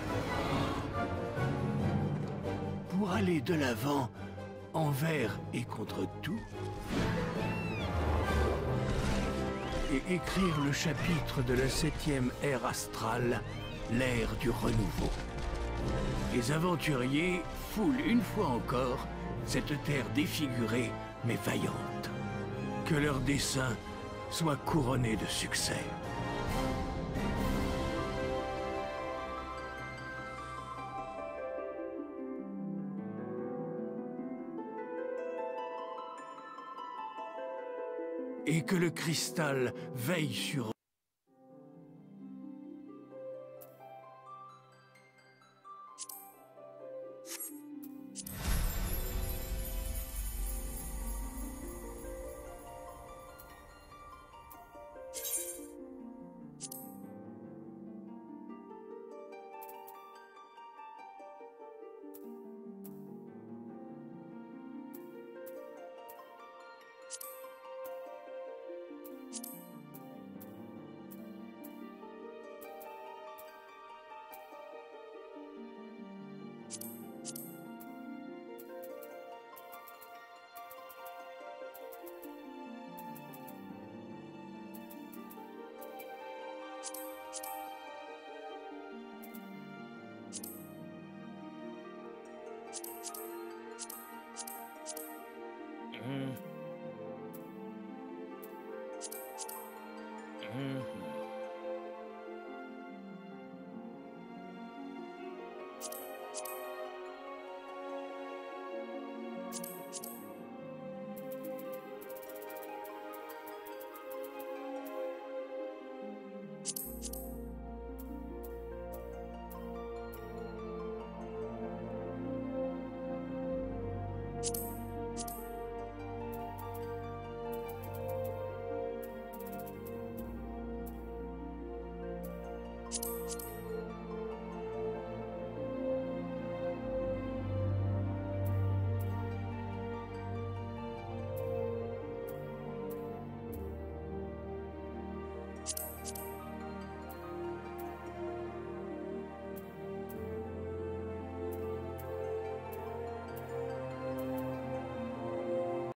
Pour aller de l'avant, envers et contre tout, et écrire le chapitre de la 7e ère astrale, l'ère du renouveau. Les aventuriers foulent une fois encore cette terre défigurée mais vaillante. Que leur dessein soit couronné de succès. Et que le cristal veille sur eux.